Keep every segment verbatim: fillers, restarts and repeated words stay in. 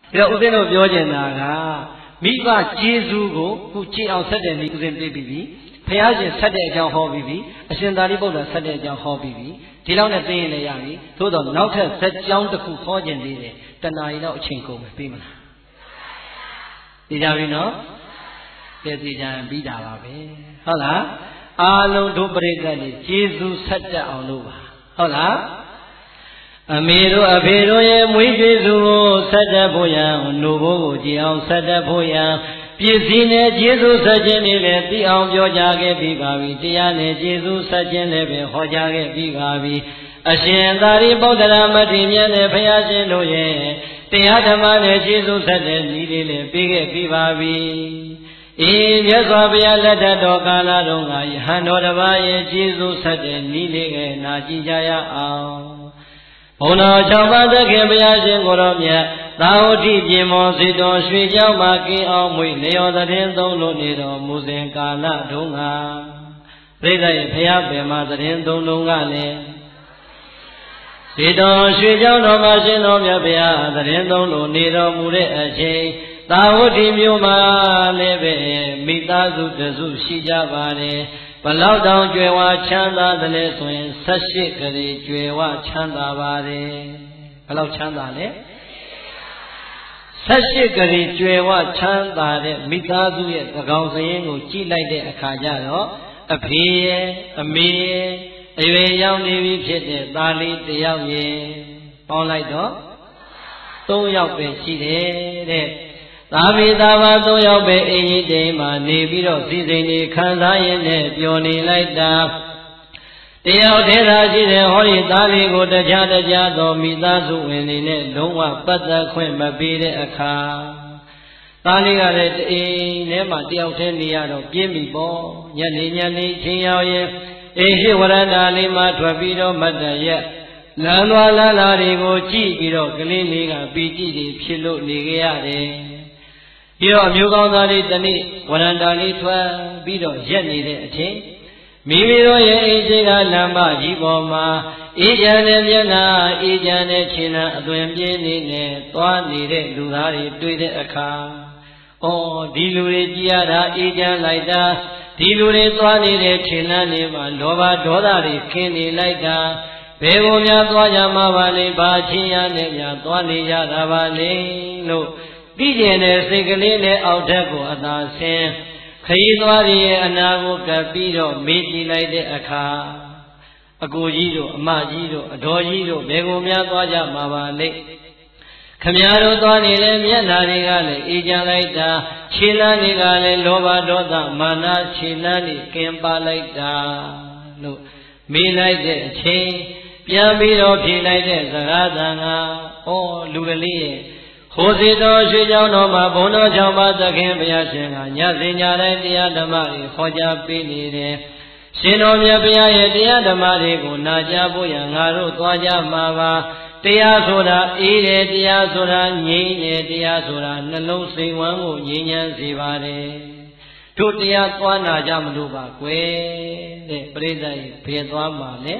ဒါဥစဉ်တို့ပြောချင်တာကမိဘကျေးဇူးကိုခုကြည်အောင်ဆက်တဲ့နေ့ဥစဉ်ပြပြီးပြီဘုရားရှင်ဆက်တဲ့အကြောင်းဟောပြီးပြီအရှင်သာရိပုတ္တရာဆက်တဲ့အကြောင်းဟောပြီးပြီဒီလောက်နဲ့သိရင်လည်းရပြီသို့တော့နောက်ထပ်ဇက်ကြောင်းတစ်ခုဟောခြင်းသေးတယ်တဏှာရီတော့အချိန်ကုန်မယ်ပြီးမလားသိကြပြီနော်ကဲသိကြရင်ပြီးတာပါပဲဟုတ်လားအားလုံးတို့ပြိဿတွေကျေးဇူးဆက်တတ်အောင်လို့ပါဟုတ်လားအမေတို့အဖေတို့ရဲ့မွေးကျေးဇူးကိုဆက်တတ်ဖို့ရန်နှုတ်ဘိုးကိုကြည်အောင်ဆက်တတ်ဖို့ရန်ပစ္စည်းနဲ့ကျေးဇူးဆက်ခြင်းနဲ့လည်းသိအောင်ပြောကြားခဲ့ပြီးပါပြီတရားနဲ့ကျေးဇူးဆက်ခြင်းလည်းပဲဟောကြားခဲ့ပြီးပါပြီအရှင်သာရိပုတ္တရာမထေရမြတ်နဲ့ဘုရားရှင်တို့ရဲ့တရားဓမ္မနဲ့ကျေးဇူးဆက်တဲ့ဤလေးလည်းပြီးခဲ့ပြီးပါပြီအေးမြတ်စွာဘုရားလက်ထက်တော်ကာလတော်ကယဟန်တော်တစ်ပါးရဲ့ကျေးဇူးဆက်တဲ့ဤလေးကနာကြည့်ကြရအောင်ဘုန်းတော်၆ပါးသခင်ဘုရားရှင်ကိုရောမြတ်သာဝတိပြင်မောစေတော်ရွှေเจ้าမှာကင်းအောင်မွေလျော်သတင်းသုံးလို့နေတော်မူစဉ်ကာလတုန်းကပြိဿရဲ့ဘုရားပင်မှာသတင်းသုံးလုံးကလည်းစေတော်ရွှေเจ้าတော်မှာရှင်တော်မြတ်ဘုရားသတင်းသုံးလို့နေတော်မူတဲ့အချိန်သာဝတိမြို့မှာလည်းပဲမိသားစုတစုရှိကြပါတယ်ဘလောက်တောင်ကြွယ်ဝချမ်းသာသလဲဆိုရင်၁၈ကလေးကြွယ်ဝချမ်းသာပါတယ်ဘလောက်ချမ်းသာလဲ၁၈ကလေးကြွယ်ဝချမ်းသာတဲ့မိသားစုရဲ့သကောင်စရင်ကိုကြည့်လိုက်တဲ့အခါကျတော့အဖေရဲ့အမေရဲ့အရွယ်ရောက်နေပြီဖြစ်တဲ့သားလေးတယောက်ရဲ့ပေါင်းလိုက်တော့၃ယောက်ပဲရှိတယ်တဲ့သာမီသာဘာသုံးယောက်ပဲအင်းကြီးတိမ်မှာနေပြီးတော့စီစိန်နေခံစားရင်းနဲ့ပျော်နေလိုက်တာတယောက်တည်းသာရှိတဲ့ဟောဒီသားလေးကိုတခြားတခြားသောမိသားစုဝင်တွေနဲ့လုံးဝပတ်သက်ခွင့်မပေးတဲ့အခါသားလေးကလည်းတအိမ်ထဲမှာတယောက်တည်းနေရတော့ပြင်းပြီပေါ့ညနေညနေချင်းရောက်ရင်အိမ်ရှိဝရဏလေးမှာထွက်ပြီးတော့မတ်တရက်လမ်းသွားလမ်းလာတွေကိုကြည့်ပြီးတော့ကလေးလေးကပီတိတွေဖြစ်လို့နေကြရတယ်ပြီးတော့အမျိုးကောင်းသားလေးတနေ့ဝရဏလေးထွက်ပြီးတော့ရက်နေတဲ့အချိန်မိမိတို့ရဲ့အိမ်ရှိကလမ်းမကြီးပေါ်မှာအေးချမ်းတဲ့မျက်နှာအေးချမ်းတဲ့ခြေနှံအသွင်ပြင်းနေနဲ့သွားနေတဲ့လူသားတွေတွေ့တဲ့အခါအော်ဒီလူတွေကြည်ရတာအေးချမ်းလိုက်တာဒီလူတွေသွားနေတဲ့ခြေနှံတွေမှာလောဘဒေါသတွေခင်းနေလိုက်တာဘယ်ကိုများသွားကြမှာပါလဲဘာချင်းရနဲ့များသွားနေကြတာပါလဲလို့ပြီးကျင်တဲ့စိတ်ကလေးနဲ့အောက်ထက်ကိုအသာဆင်းခရီးသွားရဲ့အနာကိုကပ်ပြီးတော့မေးကြည့်လိုက်တဲ့အခါအကိုကြီးတို့အမကြီးတို့အတော်ကြီးတို့ဘယ်ကိုများသွားကြမှာပါလဲခမည်းတော်သွားနေတဲ့မျက်နှာတွေကလည်းအေးချမ်းလိုက်တာခြေလမ်းတွေကလည်းလောဘဒေါသမာနခြေလမ်းတွေကင်ပါလိုက်တာလို့မေးလိုက်တဲ့အချိန်ပြန်ပြီးတော့ဖြေလိုက်တဲ့စကားသံကဩလူကလေးရဲ့ဟိုစီတော်ရွှေเจ้าတော်မှာဘုန်းတော်၆ပါးသခင်ဘုရားရှင်ကညစဉ်ညတိုင်းတရားဓမ္မတွေဟောကြားပေးနေတယ်ရှင်တော်မြတ်ဘုရားရဲ့တရားဓမ္မတွေကိုနာကြားဖို့ရငါတို့သွားကြမှာပါတရားဆိုတာအေးတယ်တရားဆိုတာငြိမ်းတယ်တရားဆိုတာနှလုံးစိတ်ဝမ်းကိုငြိမ်းချမ်းစေပါတယ်တို့တရားသွားနာကြမလို့ပါကွယ်တဲ့ပရိသတ်ရဲ့ဘယ်သွားမှာလဲ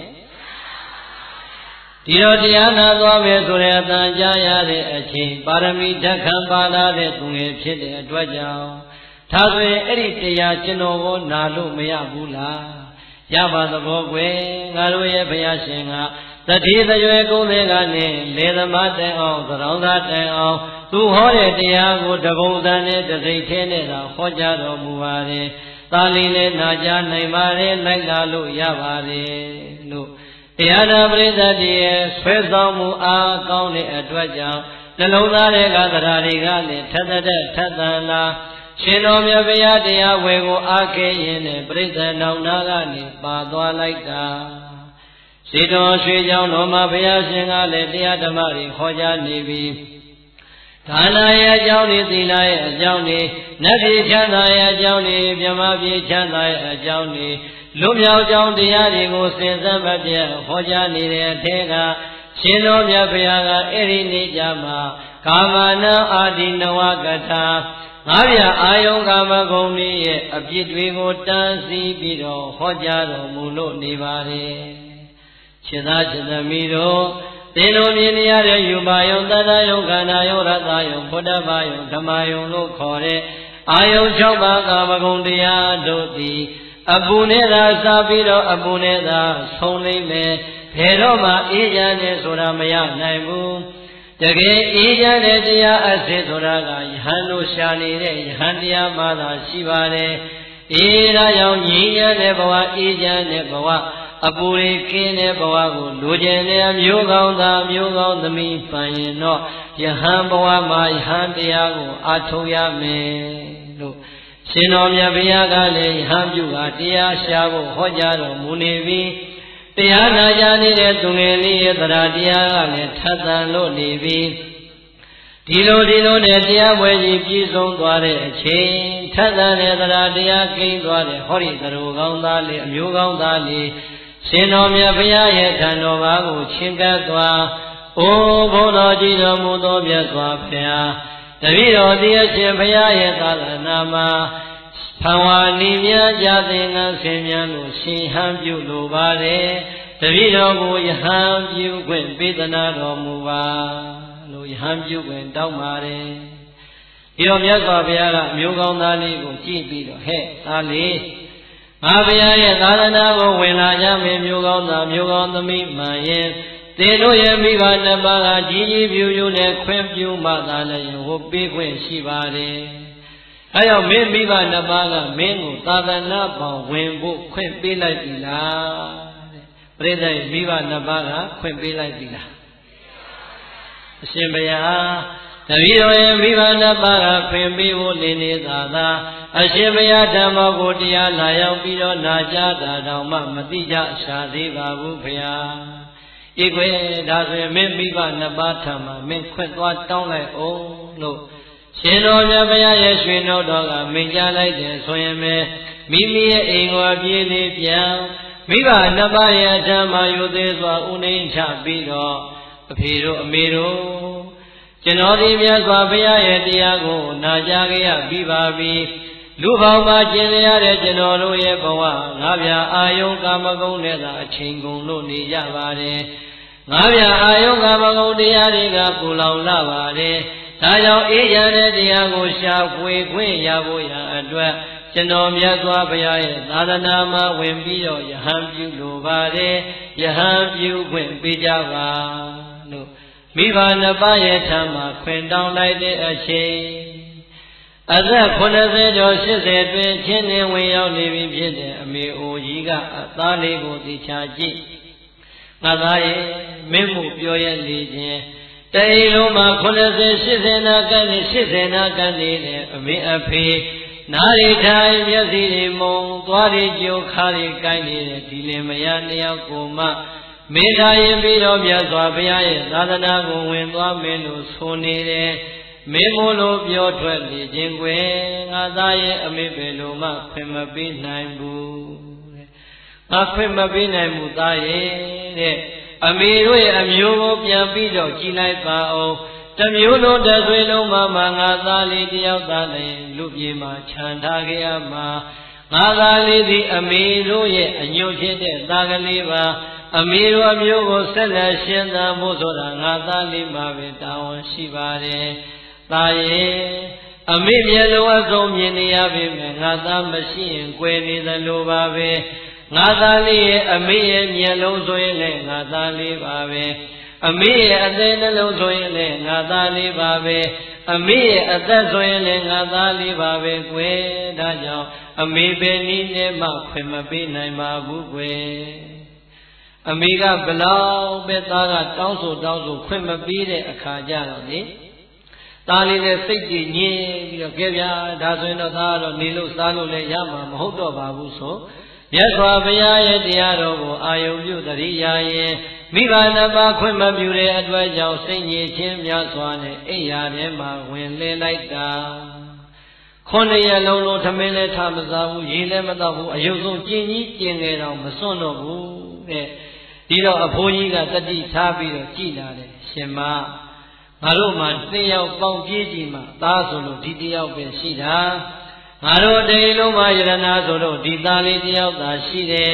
ဒီတော့တရားနာသွားမယ်ဆိုတဲ့အတန်ကြားရတဲ့အချိန်ပါရမီဓာတ်ခံပါလာတဲ့သူငယ်ဖြစ်တဲ့အတွက်ကြောင့်ဒါဆိုရင်အဲ့ဒီတရားကျွန်တော်ကိုနာလို့မရဘူးလားရပါသဘောကွယ်ငါတို့ရဲ့ဘုရားရှင်ကတတိသရွယ်ကုန်းတဲ့ကနေလေသမားတိုင်အောင်သရောင်းသားတိုင်အောင်သူဟောတဲ့တရားကိုတပုံသံနဲ့တစိတ်ထဲနဲ့သာဟောကြားတော်မူပါတယ်သာလီလည်းနာကြားနိုင်ပါတယ်လိုက်လာလို့ရပါတယ်လို့တရားနာပရိသတ်ရဲ့ဆွဲဆောင်မှုအားကောင်းတဲ့အတွက်ကြောင့်နှလုံးသားတွေကသဒ္ဓါတွေကလည်းထက်တဲ့ထက်သန်လာရှင်တော်မြတ်ဘုရားတရားဝယ်ကိုအားခဲရင်နဲ့ပရိသတ်နောင်နာကနေပါသွားလိုက်တာစေတော်ရွှေเจ้าတော်မှာဘုရားရှင်ကလည်းတရားဓမ္မတွေဟောကြားနေပြီဒါနရဲ့အကြောင်းတွေသီလရဲ့အကြောင်းတွေနတ်ပြည်ချမ်းသာရဲ့အကြောင်းတွေမြမပြည်ချမ်းသာရဲ့အကြောင်းတွေလွတ်မြောက်ကြောင်းတရားတွေကိုစင်စပ်မပြတ်ဟောကြားနေတဲ့အထက်ကရှင်တော်မြတ်ဘုရားကအဲ့ဒီနေ့ကြမှာကာမနာအာဒီနဝကထာငါးပြအာယုံကာမဂုဏ်ကြီးရဲ့အပြစ်တွေကိုတန်းစီပြီးတော့ဟောကြားတော်မူလို့နေပါတယ်ခြေသားခြေသမီးတို့တေလိုမြင်နေရတဲ့ယူပါယုံတတယုံခန္ဓာယုံရတယုံဘုဒ္ဓဘာယုံဓမ္မယုံလို့ခေါ်တဲ့အာယုံ၆ပါးကာမဂုဏ်တရားတို့သည်အပူနဲ့သာစားပြီးတော့အပူနဲ့သာဆုံးလိမ့်မယ်ဘယ်တော့မှအေးချမ်းတယ်ဆိုတာမရနိုင်ဘူးတကယ်အေးချမ်းတဲ့တရားအစစ်ဆိုတာကယဟန်တို့ရှာနေတဲ့ယဟန်တရားမှသာရှိပါတယ်အေးဒါကြောင့်ငြိမ်းချမ်းတဲ့ဘဝအေးချမ်းတဲ့ဘဝအပူတွေကင်းတဲ့ဘဝကိုလူကျင်တဲ့မျိုးကောင်းသားမျိုးကောင်းသမီးပန်ရင်တော့ယဟန်ဘဝမှာယဟန်တရားကိုအားထုတ်ရမယ်လို့ရှင်တော်မြတ်ဘုရားကလည်းယဟန်ပြုတာတရားရှာဖို့ဟောကြားတော်မူနေပြီတရားနာကြနေတဲ့သူငယ်လေးရဲ့တရားတရားကလည်းထပ်သန်လို့နေပြီဒီလိုဒီလိုနဲ့တရားပွဲကြီးပြည့်စုံသွားတဲ့အချိန်ထပ်သန်တဲ့တရားတရားကိန်းသွားတဲ့ဟောဒီသရူကောင်းသားလေးအမျိုးကောင်းသားလေးရှင်တော်မြတ်ဘုရားရဲ့ထံတော်ဘာကိုချဉ်ကပ်သွားအိုးဘုန်းတော်ကြီးတော်မူသောမြတ်စွာဘုရားတပည့်တော်တရားရှင်ဘုရားရဲ့သာသနာမှာဖန်ဝါနီမြတ်ကြသင်္ကန်းဆင်မြန်းလို့ရှင်ဟန်ပြုလိုပါတယ်တပည့်တော်ကိုယဟန်ပြုခွင့်ပေးသနာတော်မူပါလို့ယဟန်ပြုခွင့်တောင်းပါတယ်ဒီတော့မြတ်စွာဘုရားကအမျိုးကောင်းသားလေးကိုကြည့်ပြီးတော့ဟဲ့သားလေးငါဘုရားရဲ့သာသနာကိုဝင်လာကြမယ်မျိုးကောင်းသားမျိုးကောင်းသမီးမှန်ရင်သင်တို့ရဲ့မိဘနှစ်ပါးကကြီးကြီးပြူပြူနဲ့ခွင့်ပြုမှသာလည်းဟိုပေးခွင့်ရှိပါတယ်အဲကြောင့်မင်းမိဘနှစ်ပါးကမင်းကိုသာသနာပေါင်းဝင်ဖို့ခွင့်ပေးလိုက်ပြီလားတဲ့ပရိသတ်မိဘနှစ်ပါးကခွင့်ပေးလိုက်ပြီလားအရှင်ဘုရားတပည့်တော်ရဲ့မိဘနှစ်ပါးကခွင့်ပေးဖို့နေနေသာသာအရှင်ဘုရားဓမ္မကိုတရားလာရောက်ပြီးတော့နာကြားတာတောင်မှမသိကြရှာသေးပါဘူးဘုရားဤကွယ်ဒါဆိုရင်မင်းမိဘနှစ်ပါးထံမှာမင်းခွင့်သွားတောင်းလိုက်အောင်လို့ရှင်တော်မြတ်ဘုရားရဲ့ရွှေနှုတ်တော်ကမိန့်ကြားလိုက်တယ်ဆိုရင်ပဲမိမိရဲ့အိမ်ကိုအပြေးလေးပြန်မိဘနှစ်ပါးရဲ့အထံမှာယူသေးစွာဥနှိမ့်ချပြီးတော့အဖေတို့အမေတို့ကျွန်တော်ဒီမြတ်စွာဘုရားရဲ့တရားကိုနာကြားကြရပြီးပါပြီလူပေါင်းမှာကျင်လျရတဲ့ကျွန်တော်တို့ရဲ့ဘဝငါးပြာအာယုံကာမဂုဏ်နဲ့သာအချိန်ကုန်လို့နေကြပါတယ်ငါးပြာအာယုံကာမဂုဏ်တရားတွေကပူလောင်လာပါတယ်ဒါကြောင့်အေးရတဲ့တရားကိုရှာဖွေခွင့်ရဖို့ရအတွက်ကျွန်တော်မြတ်စွာဘုရားရဲ့သာသနာမှာဝင်ပြီးတော့ယဟန်ပြုလိုပါတယ်ယဟန်ပြုခွင့်ပေးကြပါလို့မိဘနှစ်ပါးရဲ့ထံမှာခွင့်တောင်းလိုက်တဲ့အချိန်အသက်ခုနှစ်ဆယ်ကျော်ရှစ်ဆယ်တွင်ချင်းနှင်းဝင်ရောက်နေပြီဖြစ်တဲ့အမေအိုကြီးကအသားလေးကိုသိချာကြည့်ငါသားရဲ့မင်းမှုပြောရလေခြင်းတအိမ်လုံးမှာခုနှစ်ဆယ်ရှစ်ဆယ်နာကန်နေရှစ်ဆယ်နာကန်နေတဲ့အမေအဖေနားရီထိုင်မျက်စိတွေမုံသွားတွေကြိုခါတွေကိုင်းနေတဲ့ဒီလင်မယားနှစ်ယောက်ကိုမှမေတ္တာရင်ပြီးတော့မြတ်စွာဘုရားရဲ့သာသနာကိုဝင်သွားမင်းလို့ဆိုနေတယ်မင်းမို့လို့ပြောထွက်နေခြင်းကွယ်ငါသားရဲ့အမေပဲလို့မှခွင့်မပေးနိုင်ဘူးတဲ့ငါခွင့်မပေးနိုင်ဘူးသားရဲ့တဲ့အမေတို့ရဲ့အမျိုးကိုပြန်ပြီးတော့ကြည်လိုက်ပါအောင်တမျိုးလုံးတစ်ဆွေလုံးမှာမှငါသားလေးတယောက်သားလည်းလူပြေမှာခြံထားခဲ့ရမှာငါသားလေးသည်အမေတို့ရဲ့အညွန့်ဖြစ်တဲ့သားကလေးပါအမေတို့အမျိုးကိုဆက်လက်ရှင်းသန်ဖို့ဆိုတာငါသားလေးမှာပဲတာဝန်ရှိပါတယ်သားရဲ့အမေမျက်လုံးအစုံမြင်နေရပြီမယ်ငါသားမရှိရင်꿰နေသလိုပါပဲငါသားလေးရဲ့အမေရဲ့မျက်လုံးဆိုရင်လည်းငါသားလေးပါပဲအမေရဲ့အသေးနှလုံးဆိုရင်လည်းငါသားလေးပါပဲအမေရဲ့အသက်ဆိုရင်လည်းငါသားလေးပါပဲ꿰ဒါကြောင့်အမေပဲနည်းနဲ့မှခွင့်မပေးနိုင်ပါဘူး꿰အမေကဘလောက်ပဲသားကတောင်းဆိုတောင်းဆိုခွင့်မပေးတဲ့အခါကျတော့လေသားလေးနဲ့စိတ်ကြည်ညင်းပြီးတော့ကဲဗျာဒါဆိုရင်တော့သားကတော့နေလို့စားလို့လည်းရမှာမဟုတ်တော့ပါဘူးဆိုမြတ်စွာဘုရားရဲ့တရားတော်ကိုအာယုံပြုသတိရရင်မိဘနှစ်ပါးခွင့်မပြုတဲ့အတွက်ကြောင့်စိတ်ညစ်ခြင်းများစွာနဲ့အိယာထဲမှာဝင်လည်လိုက်တာခုနှစ်ရက်လုံးလုံးထမင်းလည်းထားမစားဘူးရေလည်းမတောက်ဘူးအယုတ်ဆုံးကျင်ကြီးကျင်ငယ်တော့မစွန့်တော့ဘူးတဲ့ဒီတော့အဖိုးကြီးကတတိထားပြီးတော့ကြည်လာတယ်ရှင်မငါတို့မှနှစ်ယောက်ပေါင်းပြေးကြည့်မှသားဆိုလို့ဒီတယောက်ပဲရှိတာငါတို့တိမ်လုံးမှာယရနာဆိုတော့ဒီသားလေးတယောက်သာရှိတယ်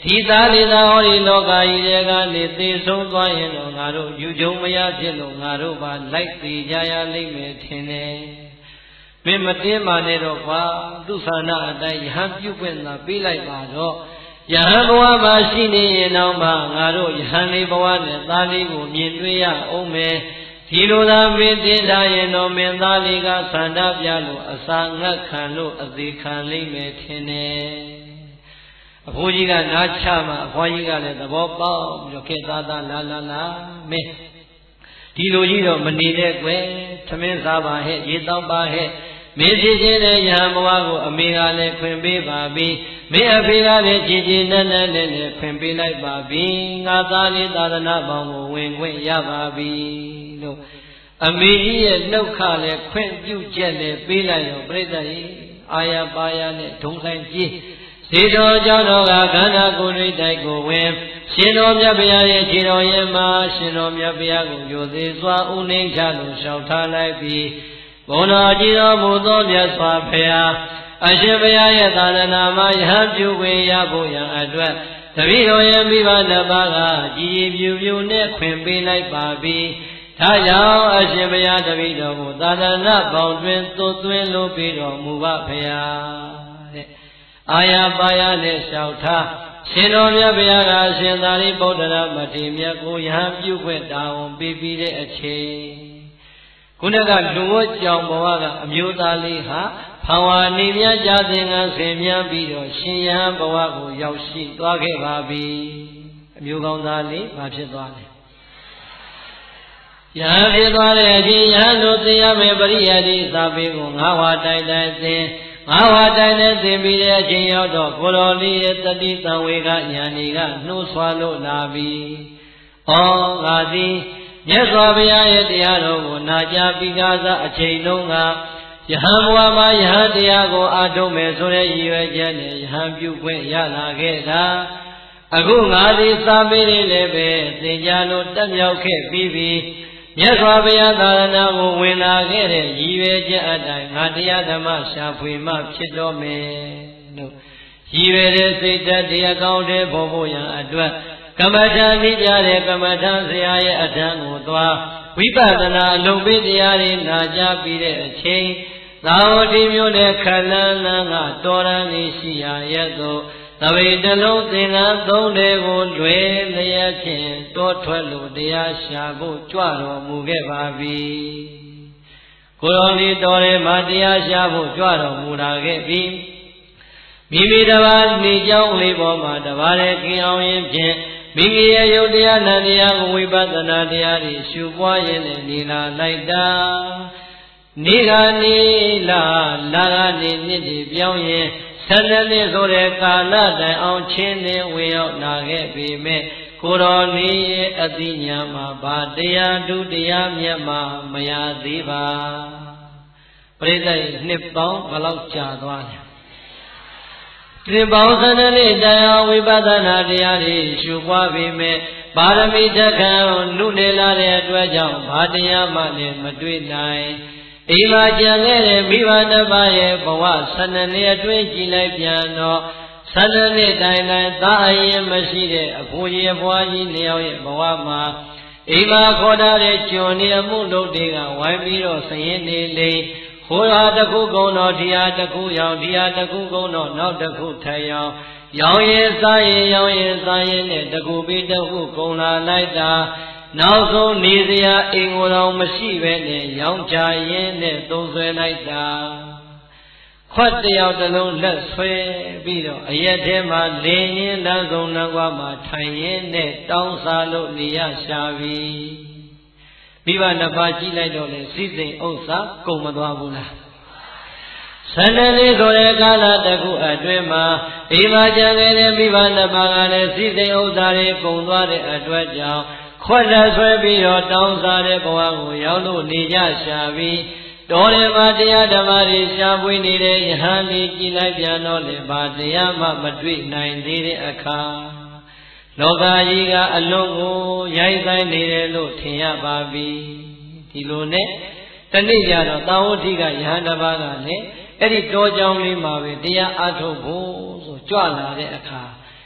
ဒီသားလေးသားဟောဒီလောကကြီးတွေကနေသေဆုံးသွားရင်တော့ငါတို့ယူကြုံမရဖြစ်လို့ငါတို့ပါလိုက်သေးကြရလိမ့်မယ်ထင်တယ်မင်းမတင်းပါနဲ့တော့ကွာသူဆန္ဒအတိုင်းယဟန်ပြုခွင့်သာပေးလိုက်ပါတော့ယဟန်ဘဝမှာရှိနေရင်တော့မှငါတို့ယဟန်လေးဘဝနဲ့သားလေးကိုမြင်တွေ့ရအောင်မယ်ဒီလိုသာမင်းတင်းထားရင်တော့မင်းသားလေးကဆန္ဒပြလို့အစာငတ်ခံလို့အသေးခံလိမ့်မယ်ထင်တယ်အဖိုးကြီးကနားချမှအဖွားကြီးကလည်းသဘောပေါက်ပြီးတော့ခေသားသားလာလာလာမင်းဒီလိုကြီးတော့မနေတဲ့ကွယ်သမင်းစားပါဟဲ့ရေတောက်ပါဟဲ့မင်းဖြစ်ခြင်းနဲ့ယဟန်ဘဝကိုအမေကလည်းခွင့်ပေးပါပြီမင်းအဖေကလည်းကြည်ကြည်နက်နက်နဲ့ခွင့်ပေးလိုက်ပါပြီငါသားလေးသာသနာပေါင်းကိုဝင်ခွင့်ရပါပြီလို့အမေကြီးရဲ့နှုတ်ခလည်းခွင့်ပြုချက်လည်းပေးလိုက်ရောပြိဿကြီးအာရပါရနဲ့ဒုံဆိုင်ကြီးဇေတော်ကြောင့်တော့ကခန္ဓာကိုယ်ရိတ်တိုက်ကိုဝင်ရှင်တော်မြတ်ဗျာရဲ့ခြေတော်ရဲ့မှာရှင်တော်မြတ်ဗျာကိုယိုသေးစွာဥနှိမ့်ချလို့လျှောက်ထားလိုက်ပြီးဘုန်းတော်ကြည်တော်မူသောမြတ်စွာဘုရားအရှင်ဘုရားရဲ့သာသနာမှာယဟန်ပြုခွင့်ရဖို့ရန်အတွက်တပည့်တော်ရဲ့မိဘနှစ်ပါးကကြည်ကြည်ပြူပြူနဲ့ခွင့်ပေးလိုက်ပါပြီဒါကြောင့်အရှင်ဘုရားတပည့်တော်ကိုသာသနာပေါင်းတွင်သွတ်သွင်းလို့ပြီးတော်မူပါဘုရားတဲ့အာရပါရနဲ့လျှောက်ထားရှင်တော်မြတ်ဘုရားကရှင်သာရိပုတ္တရာမထေရမြတ်ကိုယဟန်ပြုခွင့်တာဝန်ပေးပြီးတဲ့အချိန်ခုနကလူဝတ်ကြောင်ဘဝကအမျိုးသားလေးဟာဘာဝနေမြတ်ကြသင်္ကန်းဆင်မြန်းပြီးတော့ရှင်ယဟန်ဘဝကိုရောက်ရှိသွားခဲ့ပါပြီအမျိုးကောင်းသားလေးဘာဖြစ်သွားလဲယဟန်ဖြစ်သွားတဲ့အချိန်ယဟန်တို့သိရမယ်ပရိယတိသာပေကိုငါးဝါတိုင်တိုင်သင်ငါးဝါတိုင်နဲ့သင်ပြီးတဲ့အချိန်ရောက်တော့ကိုရော်လေးရဲ့တတိတံဝေကညာဏီကနှိုးဆွာလို့လာပြီ။ဩငါသည်မြတ်စွာဘုရားရဲ့တရားတော်ကိုနာကြားပြီးကားစားအချိန်လုံးကယဟန်ဘဝမှာယဟန်တရားကိုအားထုတ်မယ်ဆိုတဲ့ရည်ရွယ်ချက်နဲ့ယဟန်ပြုခွင့်ရလာခဲ့တာအခုငါသည်စာပေလေးလည်းပဲသင်ကြားလို့တက်မြောက်ခဲ့ပြီးပြီမြတ်စွာဘုရားသာသနာကိုဝင်လာခဲ့တဲ့ရည်ရွယ်ချက်အတိုင်းငါတရားဓမ္မရှာဖွေမှဖြစ်တော်မယ်လို့ရည်ရွယ်တဲ့စိတ်ဓာတ်တရားကောင်းတဲ့ဘုံဘုံရန်အတွက်ကမ္မထာနိကြတဲ့ကမ္မထာဆရာရဲ့အထံကိုသွားဝိပဿနာအလုံးပေးတရားတွေနာကြားပြီးတဲ့အချိန်သာဝတိမျိုးနဲ့ခလန်းလန်းကတော်ရန်နေရှိရာရဲ့သို့သဗ္ဗေတလုံးသင်္ကန်းသုံးတွေကိုလွယ်လျက်ဖြင့်တောထွက်လို့တရားရှာဖို့ကြွတော်မူခဲ့ပါပြီကိုယ်တော်ဒီတော်ထဲမှာတရားရှာဖို့ကြွတော်မူလာခဲ့ပြီမိမိတပါးနေကြောင်းလေးပေါ်မှာတပါးရဲ့ကင်းအောင်ရင်ဖြင့်မိမိရဲ့ယုတ်တရားနံတရားကိုဝိပဿနာတရားတွေရှုပွားရင်းနဲ့နေလာလိုက်တာနေကနေလာလာကနေနှစ်တွေပြောင်းရင်ဆန္ဒနဲ့ဆိုတဲ့ကာလတိုင်အောင်ချင်းနဲ့ဝင်ရောက်လာခဲ့ပေမဲ့ကိုတော်လေးရဲ့အသိဉာဏ်မှာဘာတရားဒုတရားမြတ်မှာမရသေးပါပရိသတ်နှစ်ပေါင်းဘယ်လောက်ကြာသွားလဲဒီပေါင်းဆန္ဒနဲ့တရားဝိပဿနာတရားတွေရှုပွားပေမဲ့ပါရမီတက္ကံနုနေလာတဲ့အတွက်ကြောင့်ဘာတရားမှလည်းမတွေ့နိုင်အိမ်မှာကြံခဲ့တဲ့မိဘတစ်ပါးရဲ့ဘဝဆန္ဒနဲ့အတွင်းကြည်လိုက်ပြန်တော့ဆန္ဒနဲ့တိုင်တိုင်သာအရင်မရှိတဲ့အဖိုးကြီးဘွားကြီးနှစ်ယောက်ရဲ့ဘဝမှာအိမ်မှာခေါ်ထားတဲ့ကျွန်နေအမှုလုပ်တွေကဝိုင်းပြီးတော့စရင်နေလေဟိုဟာတစ်ခုကုန်းတော့ဒီဟာတစ်ခုရောင်ဒီဟာတစ်ခုကုန်းတော့နောက်တစ်ခုထပ်ရောင်ရောင်ရင်စားရင်ရောင်ရင်စားရင်နဲ့တစ်ခုပြီးတစ်ခုကုန်းလာလိုက်တာနောက်ဆုံးနေစရာအိမ်ကိုယ်တော်မရှိပဲနဲ့ရောင်းချရင်းနဲ့သုံးဆွဲလိုက်တာခွက်တယောက်တစ်လုံးလက်ဆွဲပြီးတော့အရက်ထဲမှာလင်းရင်းလမ်းဆုံးလမ်းကွာမှာထိုင်ရင်းနဲ့တောင်းစားလို့နေရရှာပြီမိဘနှစ်ပါးကြည့်လိုက်တော့လေစိစိမ်ဥစ္စာကုန်မသွားဘူးလားဆန္ဒလေးဆိုတဲ့ကာလတစ်ခုအတွင်းမှာအိမ်မှာကြံခဲ့တဲ့မိဘနှစ်ပါးကလည်းစိစိမ်ဥစ္စာတွေကုန်သွားတဲ့အတွက်ကြောင့်ခွက်လက်ဆွဲပြီးတော့တောင်းစားတဲ့ဘဝကိုရောက်လို့နေကြရှာပြီးတော်တယ်မှာတရားဓမ္မတွေရှားပွေနေတဲ့ယဟန်လေးကြည်လိုက်ပြန်တော့လေဘာတရားမှမတွေ့နိုင်သေးတဲ့အခါလောကကြီးကအလုံးကိုရိုက်ဆိုင်နေတယ်လို့ထင်ရပါပြီဒီလိုနဲ့တနေ့ကျတော့တာဝတိကယဟန်တစ်ပါးကလည်းအဲ့ဒီတောကြောင်းလေးမှာပဲတရားအားထုတ်ဖို့ဆိုကြွလာတဲ့အခါ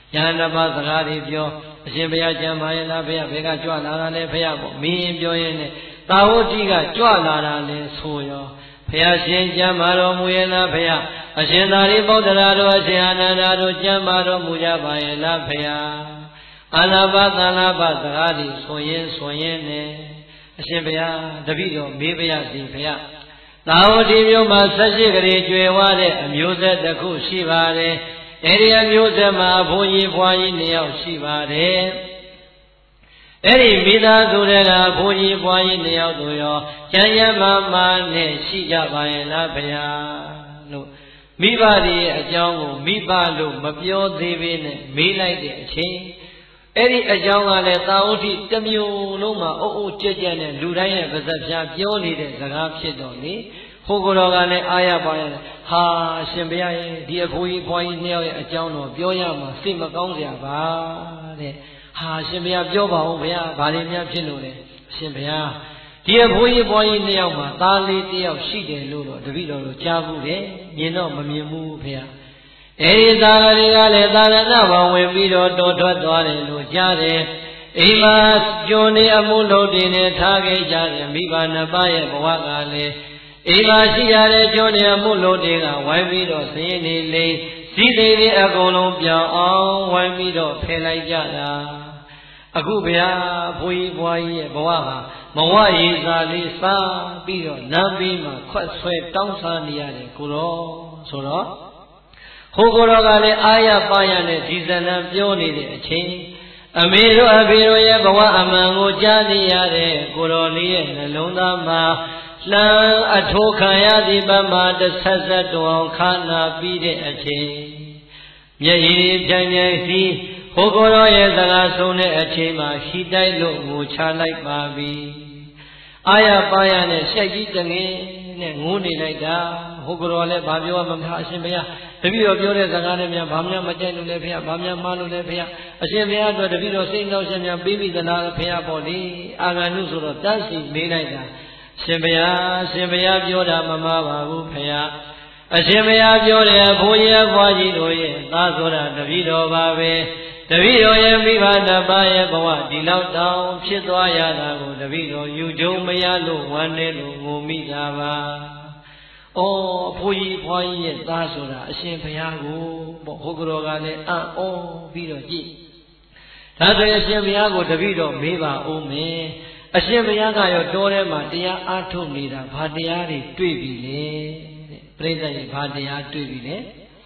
ယဟန်နှစ်ပါးစကားတွေပြောအရှင်ဘုရားကျမ်းပါရဲ့လားဘုရားဘယ်ကကြွလာတာလဲဘုရားပေါ့မင်းပြောရင်းနဲ့သာဝတိကကြွလာတာလဲဆိုရောဘုရားရှင်ကျမ်းပါတော်မူရဲ့လားဘုရားအရှင်သာရိပုတ္တရာတို့အရှင်အာနန္ဒာတို့ကျမ်းပါတော်မူကြပါရဲ့လားဘုရားအာနာပါသန္နာပါစကားတွေဆိုရင်ဆိုရင်နဲ့အရှင်ဘုရားတပည့်တော်မေးပါရစေဘုရားသာဝတိမြို့မှာဆက်ရှိကလေးကျွယ်ဝတဲ့အမျိုးဆက်တစ်ခုရှိပါတယ်အဲဒီအမျိုးဆက်မှာဘုန်းကြီးဘွားကြီးနှစ်ယောက်ရှိပါတယ်အဲ့ဒီမိသားစုတွေကဘုန်းကြီးဘွားကြီးနှစ်ယောက်တို့ရောကျမ်းရမမာနဲ့ရှိကြပါရဲ့လားဗျာလို့မိဘတွေရဲ့အကြောင်းကိုမိဘလို့မပြောသေးပေနဲ့မေးလိုက်တဲ့အချိန်အဲ့ဒီအကြောင်းကလည်းသာဝတိတစ်မျိုးလုံးမှာအုပ်အုပ်ကြက်ကြက်နဲ့လူတိုင်းရဲ့ပါဇက်ဖြာပြောနေတဲ့စကားဖြစ်တော့လေဟိုကိုယ်တော်ကလည်းအားရပါရဲ့ဟာရှင်ဘုရားရဲ့ဒီအဖိုးကြီးဘွားကြီးနှစ်ယောက်ရဲ့အကြောင်းတော့ပြောရမှာစိတ်မကောင်းစရာပါတဲ့ဟာရှင်ဘုရားပြောပါဦးဘုရားဘာတွေများဖြစ်လို့လဲရှင်ဘုရားဒီအဖိုးကြီးဘွားကြီးနှစ်ယောက်မှာသားလေးတစ်ယောက်ရှိတယ်လို့တော့တပည့်တော်တို့ကြားဘူးတယ်မြင်တော့မမြင်ဘူးဘုရားအဲဒီသားကလေးကလည်းသာရဏဘောင်ဝင်ပြီးတော့တော်ထွက်သွားတယ်လို့ကြားတယ်အိမ်မှာကျွန်းနေအမှုလုပ်တင်နေထားခဲ့ကြတယ်မိဘနှစ်ပါးရဲ့ဘဝကလည်းအိမ်မှာရှိရတဲ့ကျွန်းနေအမှုလုပ်တင်ကဝိုင်းပြီးတော့စည်နေလေစီးသေးသေးအကုန်လုံးပြောင်းအောင်ဝိုင်းပြီးတော့ဖယ်လိုက်ကြတာအခုဗျာဘုန်းကြီးဘွားကြီးရဲ့ဘဝဟာမဝရေစာလေးစားပြီးတော့နမ်းပြီးမှခွက်ဆွဲတောင်းစားနေရတယ်ကိုတော့ဆိုတော့ဟိုကိုယ်တော်ကလည်းအာရပါရနဲ့ဒီဇလံပြောနေတဲ့အချိန်အမေတို့အဖေတို့ရဲ့ဘဝအမှန်ကိုကြားသိရတဲ့ကိုယ်တော်လေးရဲ့နှလုံးသားမှာလှမ်းအထိုးခံရသည့်ပမာတစ်ဆက်ဆက်တောင်ခါနာပြီးတဲ့အချိန်မျက်ရည်ဖြန်းဖြန်းစီဟိုကိုယ်တော်ရဲ့စကားဆုံးတဲ့အချိန်မှာခီးတိုက်လို့ငိုချလိုက်ပါပြီအာရပါရနဲ့ရှက်ကြီးတငယ်နဲ့ငိုနေလိုက်တာဟိုကိုယ်တော်လည်းဘာပြောမှမထားအရှင်ဘုရားတပည့်တော်ပြောတဲ့စကားနဲ့များဘာမှမကြိုက်လို့လဲဖေ။ဘာမှမှားလို့လဲဖေ။အရှင်ဘုရားအတွက်တပည့်တော်စိတ်နှောက်ရှက်များပြီးပြီသလားဖေပေါ့လေ။အာဂန္တုဆိုတော့တန်းစီမေးလိုက်တာ။ရှင်ဘုရားရှင်ဘုရားပြောတာမမှားပါဘူးဖေ။အရှင်ဘုရားပြောတယ်ဘုရားဘွားကြီးတို့ရဲ့သားဆိုတာတပည့်တော်ပါပဲ။တပည့်တော်ရဲ့မိဘနှစ်ပါးရဲ့ဘဝဒီလောက်တောင်ဖြစ်သွားရတာကိုတပည့်တော်ယူကြုံမရလို့ဝမ်းနေလို့ငိုမိတာပါ။အော်အဖိုးကြီးဘွားကြီးရဲ့သားဆိုတာအရှင်ဘုရားကိုပေါ့ဟိုကတော်ကလည်းအံ့ဩပြီးတော့ကြည့်ဒါဆိုရင်အရှင်ဘုရားကိုတပည့်တော်မေးပါဦးမယ်အရှင်ဘုရားကရောတောထဲမှာတရားအားထုတ်နေတာဘာတရားတွေတွေ့ပြီလဲတဲ့ပြိဿရဲ့ဘာတရားတွေ့ပြီလဲ